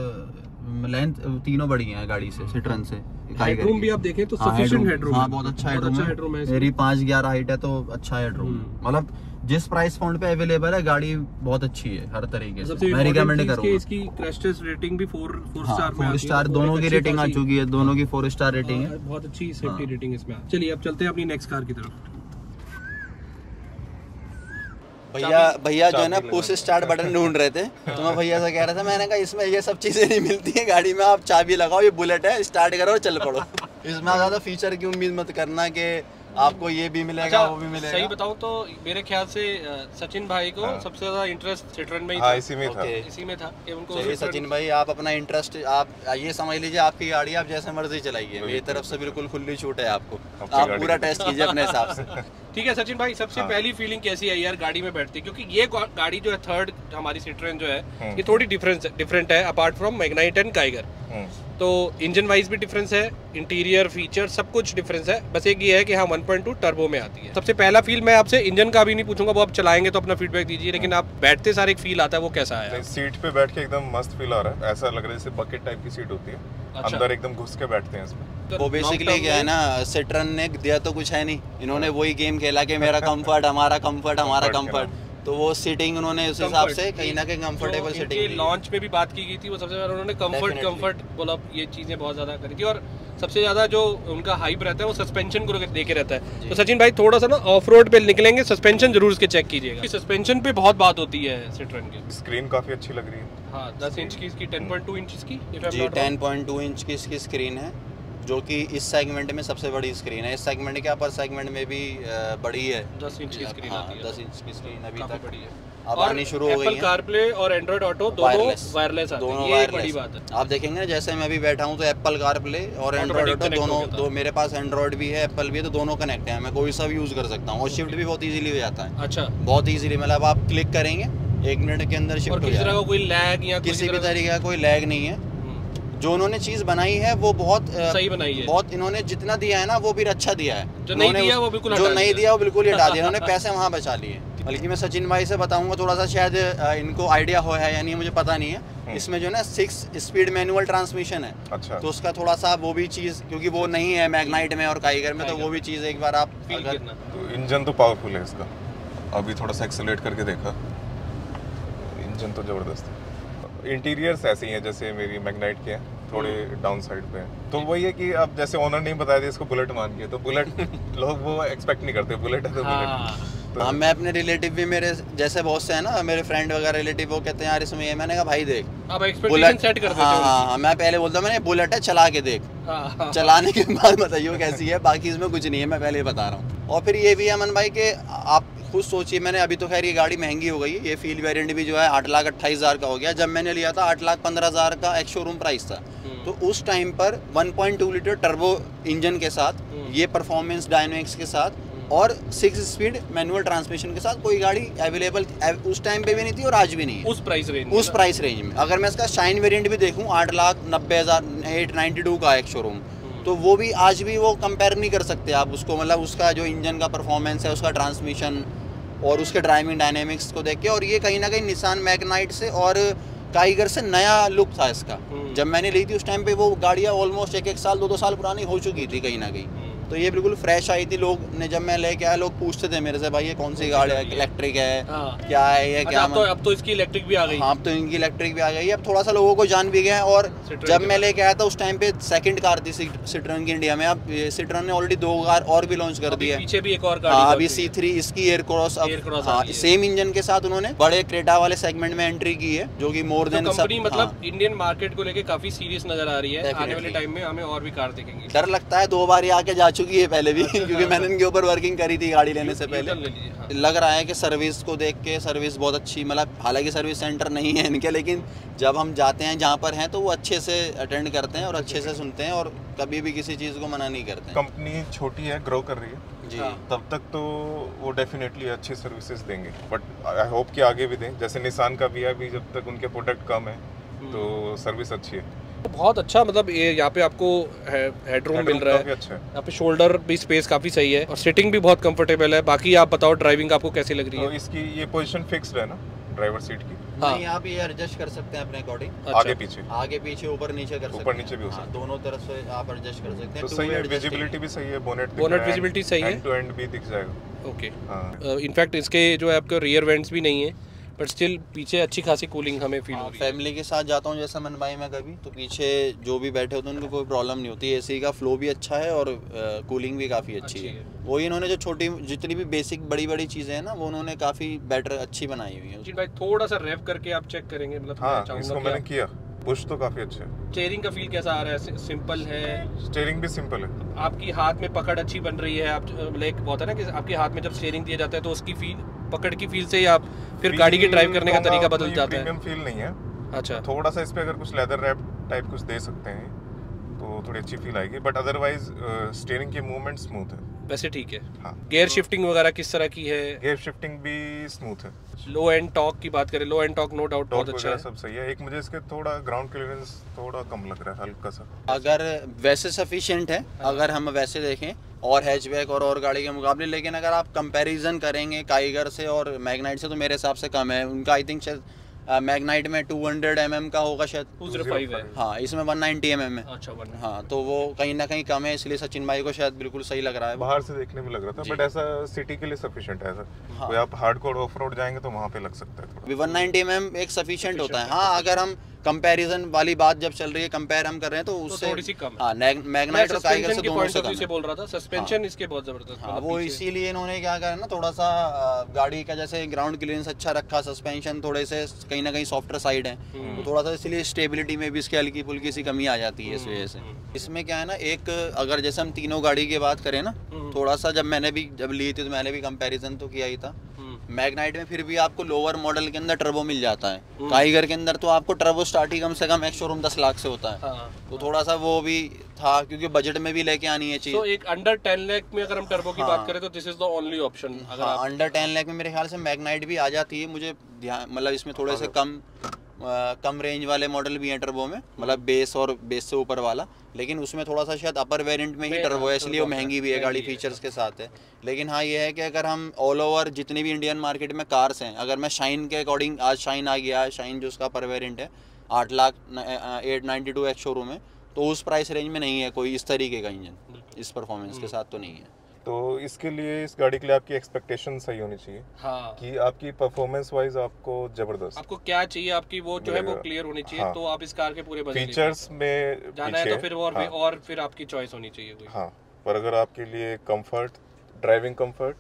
लेंथ तीनों बड़ी है गाड़ी से, सिट्रन से। हेडरूम भी आप देखें तो सफिशिएंट हेडरूम, हाँ बहुत अच्छा हेडरूम है। मेरी 5'11" हाइट है तो अच्छा हेडरूम, मतलब जिस प्राइस पॉइंट पे अवेलेबल है गाड़ी बहुत अच्छी है हर तरीके से, मैं रिकमेंड करूंगा। इसकी क्रैश टेस्ट रेटिंग भी 4 स्टार दोनों की रेटिंग आ चुकी है, दोनों की 4 स्टार रेटिंग है, बहुत अच्छी सेफ्टी रेटिंग इसमें। चलिए अब चलते हैं अपनी नेक्स्ट कार की तरफ। भैया जो है ना पुश स्टार्ट बटन ढूंढ रहे थे, तो मैं भैया से कह रहा था, मैंने कहा इसमें ये सब चीजें नहीं मिलती है गाड़ी में, आप चाबी लगाओ, ये बुलेट है, स्टार्ट करो और चल पड़ो। इसमें ज्यादा फीचर की उम्मीद मत करना कि आपको ये भी मिलेगा। अच्छा, वो भी मिलेगा। सही बताऊं तो मेरे ख्याल से सचिन भाई को सबसे ज्यादा इंटरेस्ट सिट्रन में ही था। इसी में था कि उनको। चलिए सचिन भाई, आप अपना इंटरेस्ट आप ये समझ लीजिए, आपकी गाड़ी आप जैसे मर्जी चलाइए, मेरी तरफ से बिल्कुल खुली छूट है आपको, आप पूरा टेस्ट कीजिए अपने हिसाब से। ठीक है सचिन भाई, सबसे पहली फीलिंग कैसी आई यार गाड़ी में बैठती, क्योंकि ये गाड़ी जो है थर्ड हमारी सिट्रन जो है ये थोड़ी डिफरेंट है apart from Magnite and Kiger. तो इंजन वाइज भी डिफरेंस है, इंटीरियर फीचर सब कुछ डिफरेंस है, बस एक ये है कि हाँ 1.2 टर्बो में आती है। सबसे पहला फील मैं आपसे इंजन का भी नहीं पूछूंगा, वो आप चलाएंगे तो अपना फीडबैक दीजिए, लेकिन आप बैठते सारे एक फील आता है, वो कैसा आया? सीट पे बैठ के एकदम मस्त फील आ रहा है, ऐसा लग रहा है जैसे बकेट टाइप की सीट होती है। अच्छा। अंदर एकदम घुस के बैठते हैं इसमें। वो बेसिकली क्या है ना, सिट्रन ने दिया तो कुछ है नहीं, इन्होंने वही गेम खेला कि मेरा कंफर्ट, हमारा कंफर्ट, तो वो सीटिंग उन्होंने उस हिसाब से कहीं ना कहीं कंफर्टेबल सीटिंग। लॉन्च में भी बात की गई थी, वो सबसे ज्यादा उन्होंने कंफर्ट बोला, ये चीजें बहुत ज्यादा करी थी, और सबसे ज्यादा जो उनका हाइप रहता है वो सस्पेंशन को लेके रहता है। तो सचिन भाई थोड़ा सा ना ऑफ रोड पे निकलेंगे, सस्पेंशन जरूर उसके चेक कीजिएगा, सस्पेंशन पे बहुत बात होती है सिट्रन की। स्क्रीन काफी अच्छी लग रही है। हाँ, 10 इंच की इसकी, 10.2 इंच की, जी 10.2 इंच की इसकी स्क्रीन है, जो कि इस सेगमेंट में सबसे बड़ी स्क्रीन है। इस सेगमेंट के अपर सेगमेंट में भी बड़ी है, 10 इंच की स्क्रीन आती है। 10 इंच की स्क्रीन अभी तक बड़ी है, अब आनी शुरू हो गई है। एप्पल कारप्ले और एंड्रॉइड ऑटो दोनों वायरलेस आते हैं, ये बड़ी बात है। आप देखेंगे जैसे मैं अभी बैठा हूँ तो एप्पल कारप्ले और एंड्रॉइड ऑटो दोनों, मेरे पास एंड्रॉइड भी है, एप्पल भी है, तो दोनों कनेक्ट है, मैं कोई सा भी यूज कर सकता हूँ। और शिफ्ट भी बहुत इजीली हो जाता है। अच्छा, बहुत इजीली, मतलब आप क्लिक करेंगे 1 मिनट के अंदर शिफ्ट हो जाएगा। कोई लैग या किसी भी तरीके का कोई लैग नहीं है। जो उन्होंने चीज बनाई है वो बहुत सही बनाई है, बहुत इन्होंने जितना दिया है ना वो भी अच्छा दिया है। जो नहीं दिया वो बिल्कुल जो नहीं दिया वो बिल्कुल ही हटा दिया। इन्होंने पैसे वहाँ बचा लिए। बल्कि मैं सचिन भाई से बताऊंगा, थोड़ा सा शायद इनको आइडिया हो है या नहीं मुझे पता नहीं है। इसमें जो है ना 6 स्पीड मैनुअल ट्रांसमिशन है। अच्छा। तो उसका थोड़ा सा वो भी चीज, क्योंकि वो नहीं है मैग्नाइट में और काइगर में, तो वो भी चीज एक बार आप अगर तो इंजन तो पावरफुल है इसका। अभी थोड़ा सा एक्सेलरेट करके देखा, इंजन तो जबरदस्त है। इंटीरियर्स ऐसे ही हैं जैसे मेरी मैग्नाइट के हैं, थोड़े डाउन साइड पे हैं। तो वही है कि अब जैसे ओनर नहीं बताया था इसको बुलेट मान के, तो बुलेट लोग वो एक्सपेक्ट नहीं करते, बुलेट है तो बुलेट। हाँ, मैं अपने रिलेटिव भी, मेरे जैसे बहुत से हैं ना मेरे फ्रेंड वगैरह रिलेटिव, वो कहते हैं यार इसमें ये, मैंने कहा भाई देख बुलेट सेट कर देते हो। हाँ, मैं पहले बोलता मैंने बुलेट है, चला के देख, चलाने के बाद बताइए कैसी है, बाकी इसमें कुछ नहीं है, मैं पहले ही बता रहा हूँ। और फिर ये भी है अमन भाई के आप खुद सोचिए, मैंने अभी तो खैर ये गाड़ी महंगी हो गई है, ये फील्ड वेरिएंट भी जो है 8,28,000 का हो गया। जब मैंने लिया था 8,15,000 का एक शोरूम प्राइस था। तो उस टाइम पर 1.2 लीटर टर्बो इंजन के साथ, ये परफॉर्मेंस डायनेमिक्स के साथ और 6 स्पीड मैनुअल ट्रांसमिशन के साथ कोई गाड़ी अवेलेबल उस टाइम पे भी नहीं थी और आज भी नहीं है उस प्राइस रेंज में। अगर मैं इसका शाइन वेरिएंट भी देखूं 8,90,000 892 का एक शोरूम, तो वो भी आज भी वो कंपेयर नहीं कर सकते आप उसको, मतलब उसका जो इंजन का परफॉर्मेंस है, उसका ट्रांसमिशन और उसके ड्राइविंग डायनेमिक्स को देख के। और ये कहीं ना कहीं निसान मैग्नाइट से और काइगर से नया लुक था इसका। जब मैंने ली थी उस टाइम पे वो गाड़ियाँ ऑलमोस्ट 1-1 साल 2-2 साल पुरानी हो चुकी थी कहीं ना कहीं। तो ये बिल्कुल फ्रेश आई थी। लोग ने जब मैं लेके आया, लोग पूछते थे मेरे से भाई ये कौन सी गाड़ी है, इलेक्ट्रिक है क्या है ये, क्या अब तो इसकी इलेक्ट्रिक भी आ गई। हाँ, अब तो इनकी इलेक्ट्रिक भी आ गई, अब थोड़ा सा लोगों को जान भी गया। और जब मैं लेके आया था उस टाइम पे सेकंड कार थी सिट्रोन की इंडिया में। अब सिट्रोन ने ऑलरेडी 2 कार और भी लॉन्च कर दी है, पीछे भी एक और गाड़ी अभी C3 इसकी एयरक्रॉस, सेम इंजन के साथ उन्होंने बड़े क्रेटा वाले सेगमेंट में एंट्री की है, जो कि मोर देन कंपनी मतलब इंडियन मार्केट को लेके काफी सीरियस नजर आ रही है। आने वाले टाइम में हमें और भी कार देखेंगे। डर लगता है, 2 बार ये आके जा चुकी है पहले भी क्योंकि मैंने इनके ऊपर वर्किंग करी थी गाड़ी लेने से पहले। लग रहा है कि सर्विस को देख के सर्विस बहुत अच्छी, मतलब हालांकि सर्विस सेंटर नहीं है इनके, लेकिन जब हम जाते हैं जहाँ पर हैं तो वो अच्छे से अटेंड करते हैं और अच्छे से सुनते हैं और कभी भी किसी चीज़ को मना नहीं करते। कंपनी छोटी है, ग्रो कर रही है जी, तब तक तो वो डेफिनेटली अच्छी सर्विसेज देंगे, बट आई होप कि आगे भी दें। जैसे निसान का भी है, अभी जब तक उनके प्रोडक्ट कम है तो सर्विस अच्छी है। बहुत अच्छा, मतलब ये यहाँ पे आपको हेडरूम मिल रहा है, अच्छा है। यहाँ पे शोल्डर भी स्पेस काफी सही है और सीटिंग भी बहुत कंफर्टेबल है। बाकी आप बताओ ड्राइविंग आपको कैसी लग रही है? तो इसकी ये पोजीशन फिक्स्ड है ना ड्राइवर सीट की? हाँ, आप ये एडजस्ट कर सकते हैं अपने अकॉर्डिंग, आगे पीछे ऊपर नीचे कर सकते हैं, ऊपर नीचे भी हो सकता है, दोनों तरफ से आप एडजस्ट कर सकते हैं। तो सही है, विजिबिलिटी भी सही है, बोनेट विजिबिलिटी सही है, एंड टू एंड भी दिख जाएगा। ओके, इनफैक्ट इसके जो है आपके रियर वेंट्स भी नहीं है, बट स्टिल पीछे अच्छी खासी कूलिंग हमें फील हो रही है। फैमिली के साथ जाता हूँ जैसे मन भाई मैं कभी, तो पीछे जो भी बैठे होते हैं उनको कोई प्रॉब्लम नहीं होती। एसी का फ्लो भी अच्छा है और कूलिंग भी काफ़ी अच्छी है। वही इन्होंने जो छोटी जितनी भी बेसिक बड़ी चीज़ें हैं ना, वो उन्होंने काफ़ी बेटर अच्छी बनाई हुई है। जी भाई, थोड़ा सा रेव करके आप चेक करेंगे, मतलब हाँ, इसको मैंने किया, पुश तो काफी अच्छा है। स्टीयरिंग का फील कैसा आ रहा है? सिंपल है, स्टीयरिंग भी सिंपल है। आपकी हाथ में पकड़ अच्छी बन रही है। आप लाइक बहुत है ना कि आपके हाथ में जब स्टीयरिंग दिया जाता है तो उसकी फील, पकड़ की फील से ही आप फिर गाड़ी की ड्राइव करने का तरीका बदल जाता है। प्रीमियम फील नहीं है। अच्छा, थोड़ा सा इस पे अगर कुछ लेदर रैप टाइप कुछ दे सकते हैं तो थोड़ी अच्छी फील आएगी, बट अदरवाइज स्टीयरिंग की मूवमेंट स्मूथ है। वैसे ठीक है। हाँ, गियर शिफ्टिंग वगैरह किस तरह की है? गियर शिफ्टिंग भी स्मूथ है। लो एंड टॉर्क की बात करें, low end torque no doubt बहुत अच्छा है, सब सही है। एक मुझे इसके थोड़ा ग्राउंड क्लियरेंस थोड़ा कम लग रहा है, हल्का सा। अगर वैसे सफिशिएंट है, अगर हम वैसे देखें और हैचबैक और गाड़ी के मुकाबले, लेकिन अगर आप कंपैरिजन करेंगे काइगर से और मैग्नाइट से तो मेरे हिसाब से कम है। उनका आई थिंक शायद मैग्नाइट में 200 mm का होगा शायद, 205 है। हाँ, इसमें 190 mm है। अच्छा, हाँ, तो वो कहीं ना कहीं कम है, इसलिए सचिन भाई को शायद बिल्कुल सही लग रहा है। बाहर से देखने में लग रहा था, बट ऐसा सिटी के लिए सफिशिएंट है। कोई आप हार्डकोर ऑफ रोड जाएंगे तो वहाँ पे लग सकता है थोड़ा। 190 mm एक सफिशिएंट होता है। हाँ, अगर हम कंपैरिजन वाली बात जब चल रही है, कंपेयर हम कर रहे हैं तो उससे थोड़ी सी कम है। हाँ, मैग्नाइट और काइगर से दोनों से कम है। बोल रहा था सस्पेंशन इसके बहुत जबरदस्त। हाँ, वो इसीलिए इन्होंने क्या करा ना, थोड़ा सा गाड़ी का जैसे ग्राउंड क्लियरेंस अच्छा रखा, सस्पेंशन थोड़े से कहीं ना कहीं सॉफ्टर साइड है, तो थोड़ा सा इसलिए स्टेबिलिटी में भी इसकी हल्की फुल्की सी कमी आ जाती है इस वजह से। इसमें क्या है ना, एक अगर जैसे हम तीनों गाड़ी की बात करें ना, थोड़ा सा जब ली थी तो मैंने भी कंपैरिजन तो किया ही था। मैग्नाइट में फिर भी आपको लोअर मॉडल के अंदर टर्बो मिल जाता है, काइगर के अंदर तो आपको टर्बो स्टार्ट ही कम से कम एक्स शोरूम 10 लाख से होता है। तो थोड़ा सा वो भी था, क्योंकि बजट में भी लेके आनी है चीज। तो एक अंडर 10 लाख में अगर हम टर्बो की बात करें तो this is the only option. Under 10 lakh में मेरे ख्याल से मैग्नाइट भी आ जाती है, मुझे मतलब इसमें थोड़े से कम रेंज वाले मॉडल भी हैं टर्बो में, मतलब बेस और बेस से ऊपर वाला, लेकिन उसमें थोड़ा सा शायद अपर वेरिएंट में ही टर्बो है, इसलिए वो महंगी भी है गाड़ी फीचर्स के साथ है। लेकिन हाँ, ये है कि अगर हम ऑल ओवर जितनी भी इंडियन मार्केट में कार्स हैं, अगर मैं शाइन के अकॉर्डिंग, आज शाइन आ गया है, शाइन जो उसका अपर वेरिएंट है 8,92,000 एक्स शोरूम है, तो उस प्राइस रेंज में नहीं है कोई इस तरीके का इंजन, इस परफॉर्मेंस के साथ तो नहीं है। तो इसके लिए, इस गाड़ी के लिए आपकी एक्सपेक्टेशन सही होनी चाहिए। हाँ, कि आपकी परफॉर्मेंस वाइज आपको जबरदस्त, आपको क्या चाहिए, आपकी वो जो है वो क्लियर होनी चाहिए। हाँ, तो आप इस कार के पूरे फीचर्स में जाना है तो फिर और फिर आपकी चॉइस होनी चाहिए कोई। हाँ, पर अगर आपके लिए कंफर्ट, ड्राइविंग कंफर्ट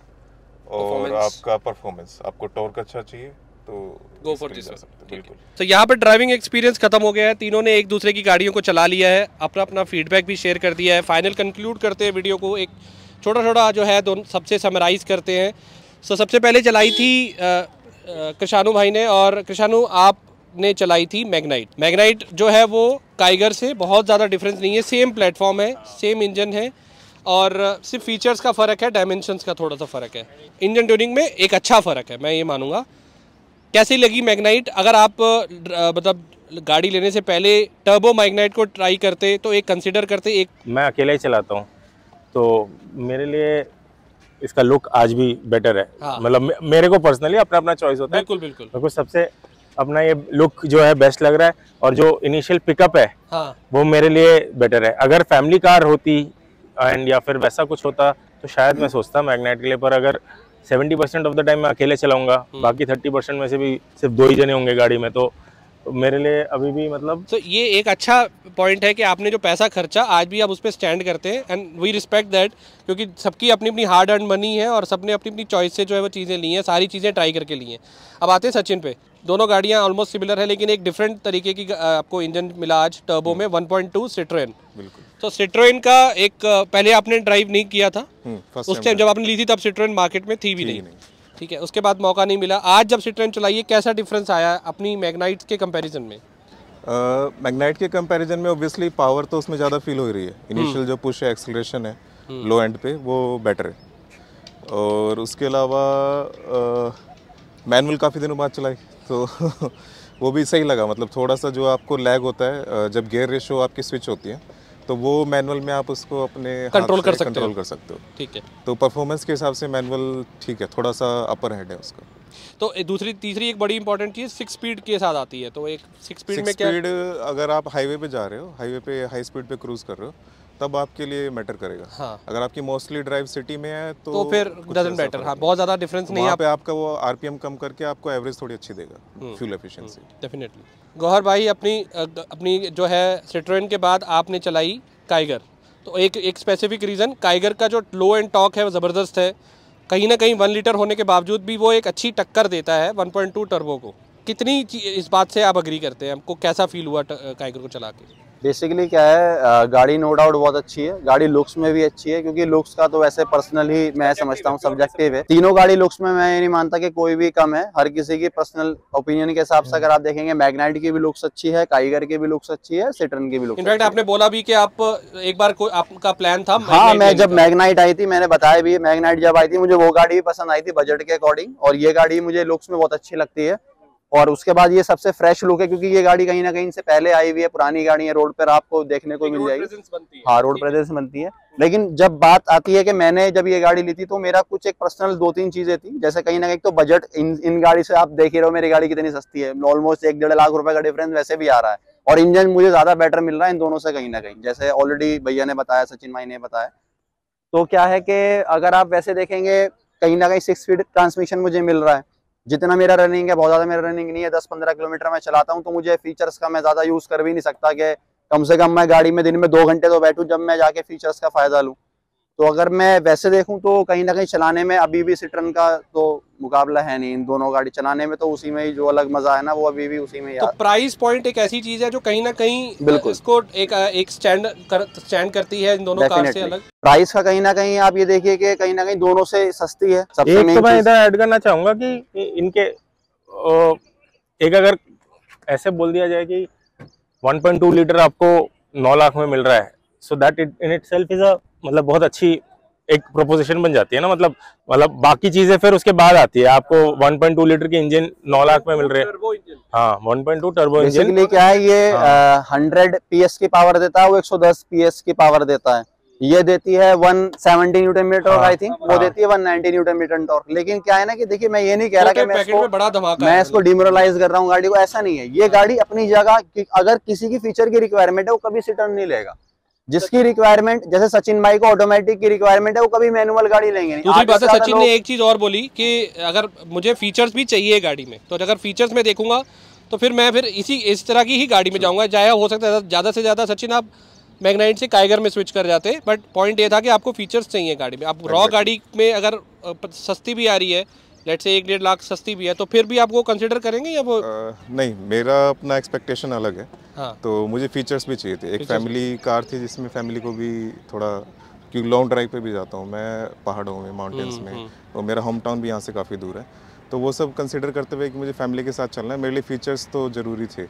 और आपका परफॉर्मेंस, आपको टॉर्क अच्छा चाहिए तो गो फॉर दिस। बिल्कुल। तो यहाँ पर ड्राइविंग एक्सपीरियंस खत्म हो गया है, तीनों ने एक दूसरे की गाड़ियों को चला लिया है, अपना फीडबैक भी शेयर कर दिया है। फाइनल कंक्लूड करते हैं वीडियो को, एक छोटा जो है दोनों सबसे समराइज़ करते हैं। सो सबसे पहले चलाई थी कृषाणु भाई ने, और कृषाणु आपने चलाई थी मैग्नाइट। मैग्नाइट जो है वो काइगर से बहुत ज़्यादा डिफरेंस नहीं है, सेम प्लेटफॉर्म है, सेम इंजन है, और सिर्फ फीचर्स का फ़र्क है, डायमेंशंस का थोड़ा सा फ़र्क है, इंजन ट्यूनिंग में एक अच्छा फ़र्क है, मैं ये मानूंगा। कैसी लगी मैग्नाइट? अगर आप मतलब गाड़ी लेने से पहले टर्बो मैग्नाइट को ट्राई करते तो एक कंसिडर करते? एक मैं अकेला ही चलाता हूँ तो मेरे लिए इसका लुक आज भी बेटर है। हाँ। मतलब मेरे को पर्सनली अपना चॉइस होता है। बिल्कुल बिल्कुल। मेरे को सबसे अपना ये लुक जो है बेस्ट लग रहा है, और जो इनिशियल पिकअप है हाँ, वो मेरे लिए बेटर है। अगर फैमिली कार होती एंड या फिर वैसा कुछ होता तो शायद मैं सोचता मैग्नाइट के लिए, पर अगर 70% ऑफ द टाइम मैं अकेले चलाऊंगा, बाकी 30% में से भी सिर्फ 2 ही जने होंगे गाड़ी में, तो मेरे लिए अभी भी मतलब तो ये एक अच्छा पॉइंट है कि आपने जो पैसा खर्चा आज भी आप उस पर स्टैंड करते हैं, एंड वी रिस्पेक्ट दैट, क्योंकि सबकी अपनी अपनी हार्ड अर्न मनी है और सबने अपनी अपनी चॉइस से जो है वो चीज़ें ली हैं, सारी चीज़ें ट्राई करके ली हैं। अब आते हैं सचिन पे। दोनों गाड़ियाँ ऑलमोस्ट सिमिलर है, लेकिन एक डिफरेंट तरीके की आपको इंजन मिला आज टर्बो में, 1.2 सिट्रोएन। बिल्कुल। तो सिट्रोएन का एक पहले आपने ड्राइव नहीं किया था, उस टाइम जब आपने ली थी तब सिट्रोएन मार्केट में थी भी नहीं, ठीक है, उसके बाद मौका नहीं मिला। आज जब सिट्रोएन चलाइए, कैसा डिफरेंस आया अपनी मैग्नाइट के कंपैरिजन में? मैग्नाइट के कंपैरिजन में ऑब्वियसली पावर तो उसमें ज़्यादा फील हो रही है, इनिशियल जो पुश है, एक्सेलरेशन है लो एंड पे, वो बेटर है। और उसके अलावा मैनुअल काफ़ी दिनों बाद चलाई तो वो भी सही लगा। मतलब थोड़ा सा जो आपको लैग होता है जब गियर रेशो आपकी स्विच होती है, तो वो मैनुअल में आप उसको अपने कंट्रोल कर सकते हो। ठीक है, तो परफॉर्मेंस के हिसाब से मैनुअल ठीक है, थोड़ा सा अपर हेड है उसका। तो तीसरी एक बड़ी इंपॉर्टेंट चीज़ 6 स्पीड के साथ आती है। तो एक 6 स्पीड में क्या, अगर आप हाईवे पे जा रहे हो, हाईवे पे हाई स्पीड पे क्रूज कर रहे हो, तब आपके लिए मैटर करेगा। हाँ। अगर आपकी मोस्टली ड्राइव सिटी में है तो फिर डजंट मैटर। हाँ, बहुत ज़्यादा डिफरेंस नहीं है। वहाँ पे आपका वो आरपीएम कम करके आपको एवरेज थोड़ी अच्छी देगा, फ्यूल एफिशिएंसी। डेफिनेटली। गौहर भाई, अपनी जो है सिट्रोएन के बाद आपने चलाई काइगर, तो एक स्पेसिफिक रीज़न, काइगर का जो लो एंड टॉर्क है वो ज़बरदस्त है, कहीं ना कहीं 1 लीटर होने के बावजूद भी वो एक अच्छी टक्कर देता है 1.2 टर्बो को। कितनी इस बात से आप अग्री करते हैं? आपको कैसा फील हुआ काइगर को चला के? बेसिकली क्या है, गाड़ी नो डाउट बहुत अच्छी है, गाड़ी लुक्स में भी अच्छी है, क्योंकि लुक्स का तो वैसे पर्सनल ही मैं समझता हूँ सब्जेक्टिव है। तीनों गाड़ी लुक्स में मैं ये नहीं मानता कि कोई भी कम है, हर किसी की पर्सनल ओपिनियन के हिसाब से अगर आप देखेंगे, मैग्नाइट की भी लुक्स अच्छी है, काइगर की भी लुक्स अच्छी है, सिट्रोएन की भी लुक्स। इनफैक्ट आपने बोला भी कि आप एक बार आपका प्लान था। हाँ, मैं जब मैग्नाइट आई थी, मैंने बताया भी, मैग्नाइट जब आई थी मुझे वो गाड़ी भी पसंद आई थी बजट के अकॉर्डिंग, और ये गाड़ी मुझे लुक्स में बहुत अच्छी लगती है। और उसके बाद ये सबसे फ्रेश लुक है, क्योंकि ये गाड़ी कहीं ना कहीं से पहले आई हुई है, पुरानी गाड़ी है, रोड पर आपको देखने को मिल जाएगी। हाँ, रोड प्रेजेंस बनती है। लेकिन जब बात आती है कि मैंने जब ये गाड़ी ली थी, तो मेरा कुछ एक पर्सनल 2-3 चीजें थी, जैसे कहीं ना कहीं तो बजट इन गाड़ी से आप देख ही रहे हो मेरी गाड़ी कितनी सस्ती है, ऑलमोस्ट 1-1.5 लाख रुपए का डिफरेंस वैसे भी आ रहा है, और इंजन मुझे ज्यादा बेटर मिल रहा है इन दोनों से कहीं ना कहीं, जैसे ऑलरेडी भैया ने बताया, सचिन भाई ने बताया। तो क्या है कि अगर आप वैसे देखेंगे, कहीं ना कहीं 6 स्पीड ट्रांसमिशन मुझे मिल रहा है, जितना मेरा रनिंग है बहुत ज़्यादा मेरा रनिंग नहीं है, 10-15 किलोमीटर मैं चलाता हूँ, तो मुझे फीचर्स का मैं ज़्यादा यूज़ कर भी नहीं सकता कि कम से कम मैं गाड़ी में दिन में 2 घंटे तो बैठूँ जब मैं जाके फीचर्स का फ़ायदा लूँ। तो अगर मैं वैसे देखूं तो कहीं ना कहीं चलाने में अभी भी सिट्रन का तो मुकाबला है नहीं, इन दोनों गाड़ी चलाने में तो उसी में ही जो अलग मजा है ना वो अभी भी उसी में ही। तो प्राइस पॉइंट एक ऐसी चीज है जो कहीं ना कहीं बिल्कुल इसको एक स्टैंड करती है इन दोनों कार से अलग। प्राइस का कहीं ना कहीं आप ये देखिए कि कहीं ना कहीं दोनों से सस्ती है। सबसे एक तो मैं इधर ऐड करना चाहूंगा कि इनके एक अगर ऐसे बोल दिया जाए कि 1.2 लीटर आपको 9 लाख में मिल रहा है, so that in itself is a मतलब बहुत अच्छी एक प्रोपोजिशन बन जाती है ना। मतलब बाकी चीजें फिर उसके बाद आती है। आपको 1.2 लीटर के इंजन 9 लाख में मिल रहे हैं। हाँ 1.2 टर्बो इंजन। बेसिकली क्या है ये 100 PS की पावर देता है, वो 110 PS की पावर देता है। ये देती है 170 newton metre torque, I think वो देती है 190 न्यूटन मीटर टॉर्क। लेकिन क्या है ना कि देखिए मैं ये नहीं कह रहा कि मैं इसको डिमोरलाइज कर रहा हूँ गाड़ी को, ऐसा नहीं है। ये गाड़ी अपनी जगह, अगर किसी की फीचर की रिक्वायरमेंट है वो कभी सिट्रन नहीं लेगा। जिसकी रिक्वायरमेंट, जैसे सचिन भाई को ऑटोमेटिक की रिक्वायरमेंट है, वो कभी मैनुअल गाड़ी लेंगे नहीं। दूसरी बात है, सचिन ने एक चीज और बोली कि अगर मुझे फीचर्स भी चाहिए गाड़ी में, तो अगर फीचर्स में देखूंगा तो फिर मैं इस तरह की ही गाड़ी में जाऊंगा। चाहे हो सकता है ज़्यादा से ज़्यादा सचिन आप मैग्नाइट से काइगर में स्विच कर जाते, बट पॉइंट ये था कि आपको फीचर्स चाहिए गाड़ी में। आप रॉ गाड़ी में अगर सस्ती भी आ रही है, लेट्स से 1-1.5 लाख सस्ती भी है, तो फिर भी आप वो कंसिडर करेंगे या वो नहीं, मेरा अपना एक्सपेक्टेशन अलग है। हाँ। तो मुझे फीचर्स भी चाहिए थे। एक फैमिली कार थी जिसमें फैमिली को भी थोड़ा, क्योंकि लॉन्ग ड्राइव पे भी जाता हूँ मैं, पहाड़ों में, माउंटेन्स में, और मेरा होम टाउन भी यहाँ से काफ़ी दूर है। तो वो सब कंसिडर करते हुए कि मुझे फैमिली के साथ चलना है, मेरे लिए फीचर्स तो ज़रूरी थे।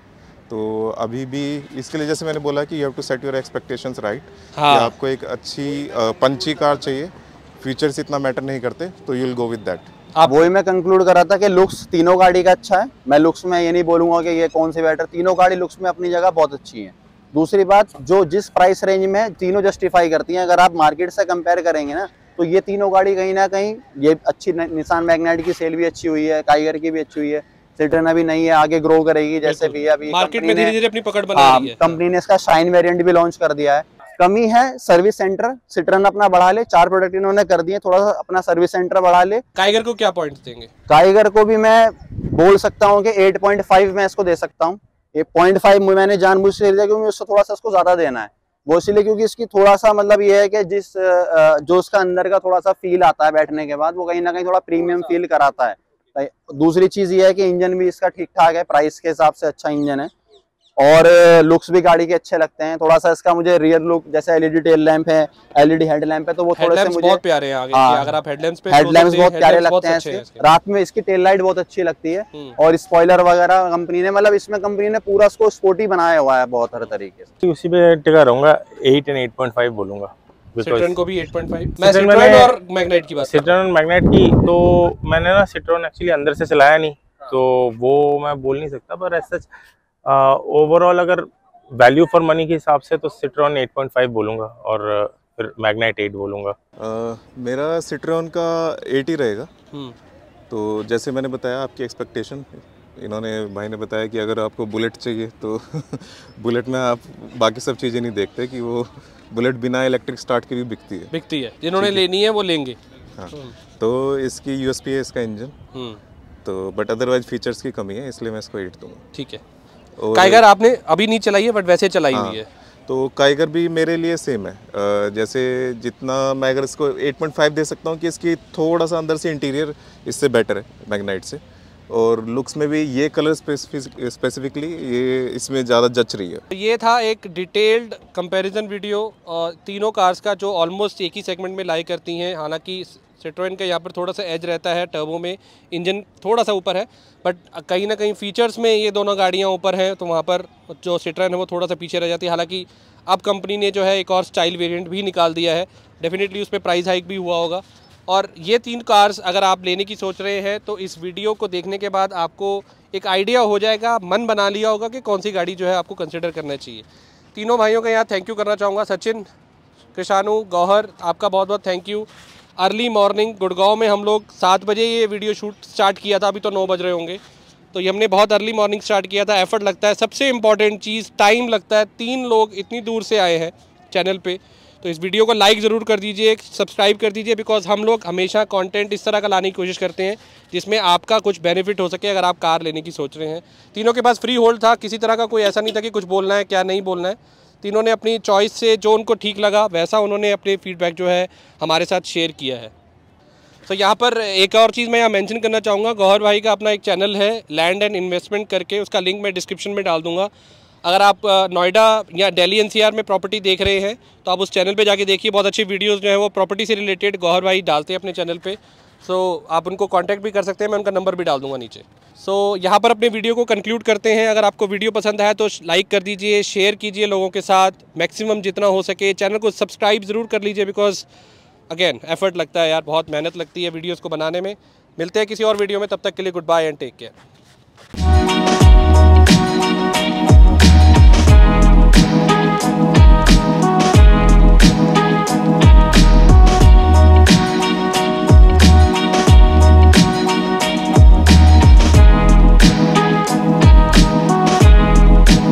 तो अभी भी इसके लिए जैसे मैंने बोला कि you have to set your expectations right. हाँ। कि आपको एक अच्छी पंची कार चाहिए, फीचर्स इतना मैटर नहीं करते, तो you will go with that. वही मैं कंक्लूड कर रहा था कि लुक्स तीनों गाड़ी का अच्छा है। मैं लुक्स में ये नहीं बोलूंगा कि ये कौन सी बेटर, तीनों गाड़ी लुक्स में अपनी जगह बहुत अच्छी है। दूसरी बात, जो जिस प्राइस रेंज में तीनों जस्टिफाई करती हैं, अगर आप मार्केट से कंपेयर करेंगे ना तो ये तीनों गाड़ी कहीं ना कहीं, ये अच्छी निसान मैग्नाइट की सेल भी अच्छी हुई है, काइगर की भी अच्छी हुई है, सिट्रन अभी नहीं है, आगे ग्रो करेगी जैसे भी अभी मार्केट में धीरे-धीरे अपनी पकड़ बना रही है। कंपनी ने इसका शाइन वेरिएंट भी लॉन्च कर दिया है। कमी है सर्विस सेंटर, सिट्रन अपना बढ़ा ले, 4 प्रोडक्ट इन्होंने कर दिए, थोड़ा सा अपना सर्विस सेंटर बढ़ा ले। काइगर को क्या पॉइंट्स देंगे? काइगर को भी मैं बोल सकता हूँ कि 8.5 मैं इसको दे सकता हूँ। 8.5 मैंने जानबूझ से दिया क्योंकि उससे थोड़ा सा इसको ज्यादा देना है, वो इसलिए क्योंकि इसकी थोड़ा सा मतलब ये है कि जो उसका अंदर का थोड़ा सा फील आता है बैठने के बाद, वो कहीं ना कहीं थोड़ा प्रीमियम फील कराता है। दूसरी चीज ये है कि इंजन भी इसका ठीक ठाक है, प्राइस के हिसाब से अच्छा इंजन है, और लुक्स भी गाड़ी के अच्छे लगते हैं। थोड़ा सा इसका मुझे रियर लुक, जैसे एलईडी टेल लैंप है, एलईडी हेडलैम्प है, तो वो थोड़े से मुझे बहुत प्यारे हैं आगे। अगर आप हेडलैम्प्स बहुत प्यारे लगते हैं। रात में इसकी टेल लाइट बहुत अच्छी लगती है, और स्पॉइलर वगैरह कंपनी ने, मतलब इसमें कंपनी ने पूरा इसको स्पोर्टी बनाया हुआ है बहुत हर तरीके से। उसी पे टिका रहूंगा, 8 और 8.5 बोलूंगा। सिट्रन को भी 8.5। मैं सिट्रन और मैग्नाइट की बात, सिट्रन और मैग्नाइट की, तो मैंने ना सिट्रन एक्चुअली अंदर से चलाया नहीं, तो वो मैं बोल नहीं सकता, पर ऐसा ओवरऑल अगर वैल्यू फॉर मनी के हिसाब से तो सिट्रॉन 8.5 बोलूँगा, और फिर मैग्नाइट 8 बोलूँगा। मेरा सिट्रॉन का 8 ही रहेगा। तो जैसे मैंने बताया आपकी एक्सपेक्टेशन, इन्होंने भाई ने बताया कि अगर आपको बुलेट चाहिए तो बुलेट में आप बाकी सब चीज़ें नहीं देखते, कि वो बुलेट बिना इलेक्ट्रिक स्टार्ट के भी बिकती है। जिन्होंने लेनी है वो लेंगे। हाँ। तो इसकी यूएसपी है इसका इंजन, तो बट अदरवाइज फीचर्स की कमी है, इसलिए मैं इसको 8 दूँगा। ठीक है। काइगर आपने अभी नहीं चलाई है, बट वैसे चलाई हुई है। तो काइगर भी मेरे लिए सेम है। जैसे जितना मैं अगर इसको 8.5 दे सकता हूँ कि इसकी थोड़ा सा अंदर से इंटीरियर इससे बेटर है मैग्नाइट से, और लुक्स में भी ये कलर स्पेसिफिकली ये इसमें ज़्यादा जच रही है। ये था एक डिटेल्ड कंपैरिजन वीडियो तीनों कार्स का, जो ऑलमोस्ट एक ही सेगमेंट में लाई करती हैं। हालांकि सिट्रोएन का यहाँ पर थोड़ा सा एज रहता है, टर्बो में इंजन थोड़ा सा ऊपर है, बट कहीं ना कहीं फीचर्स में ये दोनों गाड़ियाँ ऊपर हैं, तो वहाँ पर जो सिट्रोएन है वो थोड़ा सा पीछे रह जाती है। हालांकि अब कंपनी ने जो है एक और स्टाइल वेरिएंट भी निकाल दिया है, डेफिनेटली उस पर प्राइस हाइक भी हुआ होगा। और ये 3 कार्स अगर आप लेने की सोच रहे हैं, तो इस वीडियो को देखने के बाद आपको एक आइडिया हो जाएगा, मन बना लिया होगा कि कौन सी गाड़ी जो है आपको कंसिडर करना चाहिए। तीनों भाइयों का यहाँ थैंक यू करना चाहूँगा। सचिन, कृषाणु, गौहर, आपका बहुत बहुत thank you. Early morning Gurgaon में हम लोग 7 बजे ये वीडियो शूट स्टार्ट किया था, अभी तो 9 बज रहे होंगे, तो ये हमने बहुत अर्ली मॉर्निंग स्टार्ट किया था। एफर्ट लगता है, सबसे इम्पॉर्टेंट चीज़ टाइम लगता है। 3 लोग इतनी दूर से आए हैं चैनल पे, तो तो इस वीडियो को लाइक ज़रूर कर दीजिए, सब्सक्राइब कर दीजिए, बिकॉज हम लोग हमेशा कंटेंट इस तरह का लाने की कोशिश करते हैं जिसमें आपका कुछ बेनिफिट हो सके अगर आप कार लेने की सोच रहे हैं। तीनों के पास फ्री होल्ड था, किसी तरह का कोई ऐसा नहीं था कि कुछ बोलना है क्या नहीं बोलना है। तीनों ने अपनी चॉइस से जो उनको ठीक लगा वैसा उन्होंने अपने फीडबैक जो है हमारे साथ शेयर किया है। तो यहाँ पर एक और चीज़ मैं यहाँ मेंशन करना चाहूँगा, गौहर भाई का अपना एक चैनल है लैंड एंड इन्वेस्टमेंट करके, उसका लिंक मैं डिस्क्रिप्शन में डाल दूँगा। अगर आप नोएडा या दिल्ली एनसीआर में प्रॉपर्टी देख रहे हैं तो आप उस चैनल पे जाके देखिए, बहुत अच्छी वीडियोस जो है वो प्रॉपर्टी से रिलेटेड गौहर भाई डालते हैं अपने चैनल पे। सो आप उनको कांटेक्ट भी कर सकते हैं, मैं उनका नंबर भी डाल दूंगा नीचे। सो यहाँ पर अपने वीडियो को कंक्लूड करते हैं। अगर आपको वीडियो पसंद आया तो लाइक कर दीजिए, शेयर कीजिए लोगों के साथ, मैक्सिमम जितना हो सके। चैनल को सब्सक्राइब ज़रूर कर लीजिए, बिकॉज अगेन एफर्ट लगता है यार, बहुत मेहनत लगती है वीडियोज़ को बनाने में। मिलते हैं किसी और वीडियो में, तब तक के लिए goodbye and take care.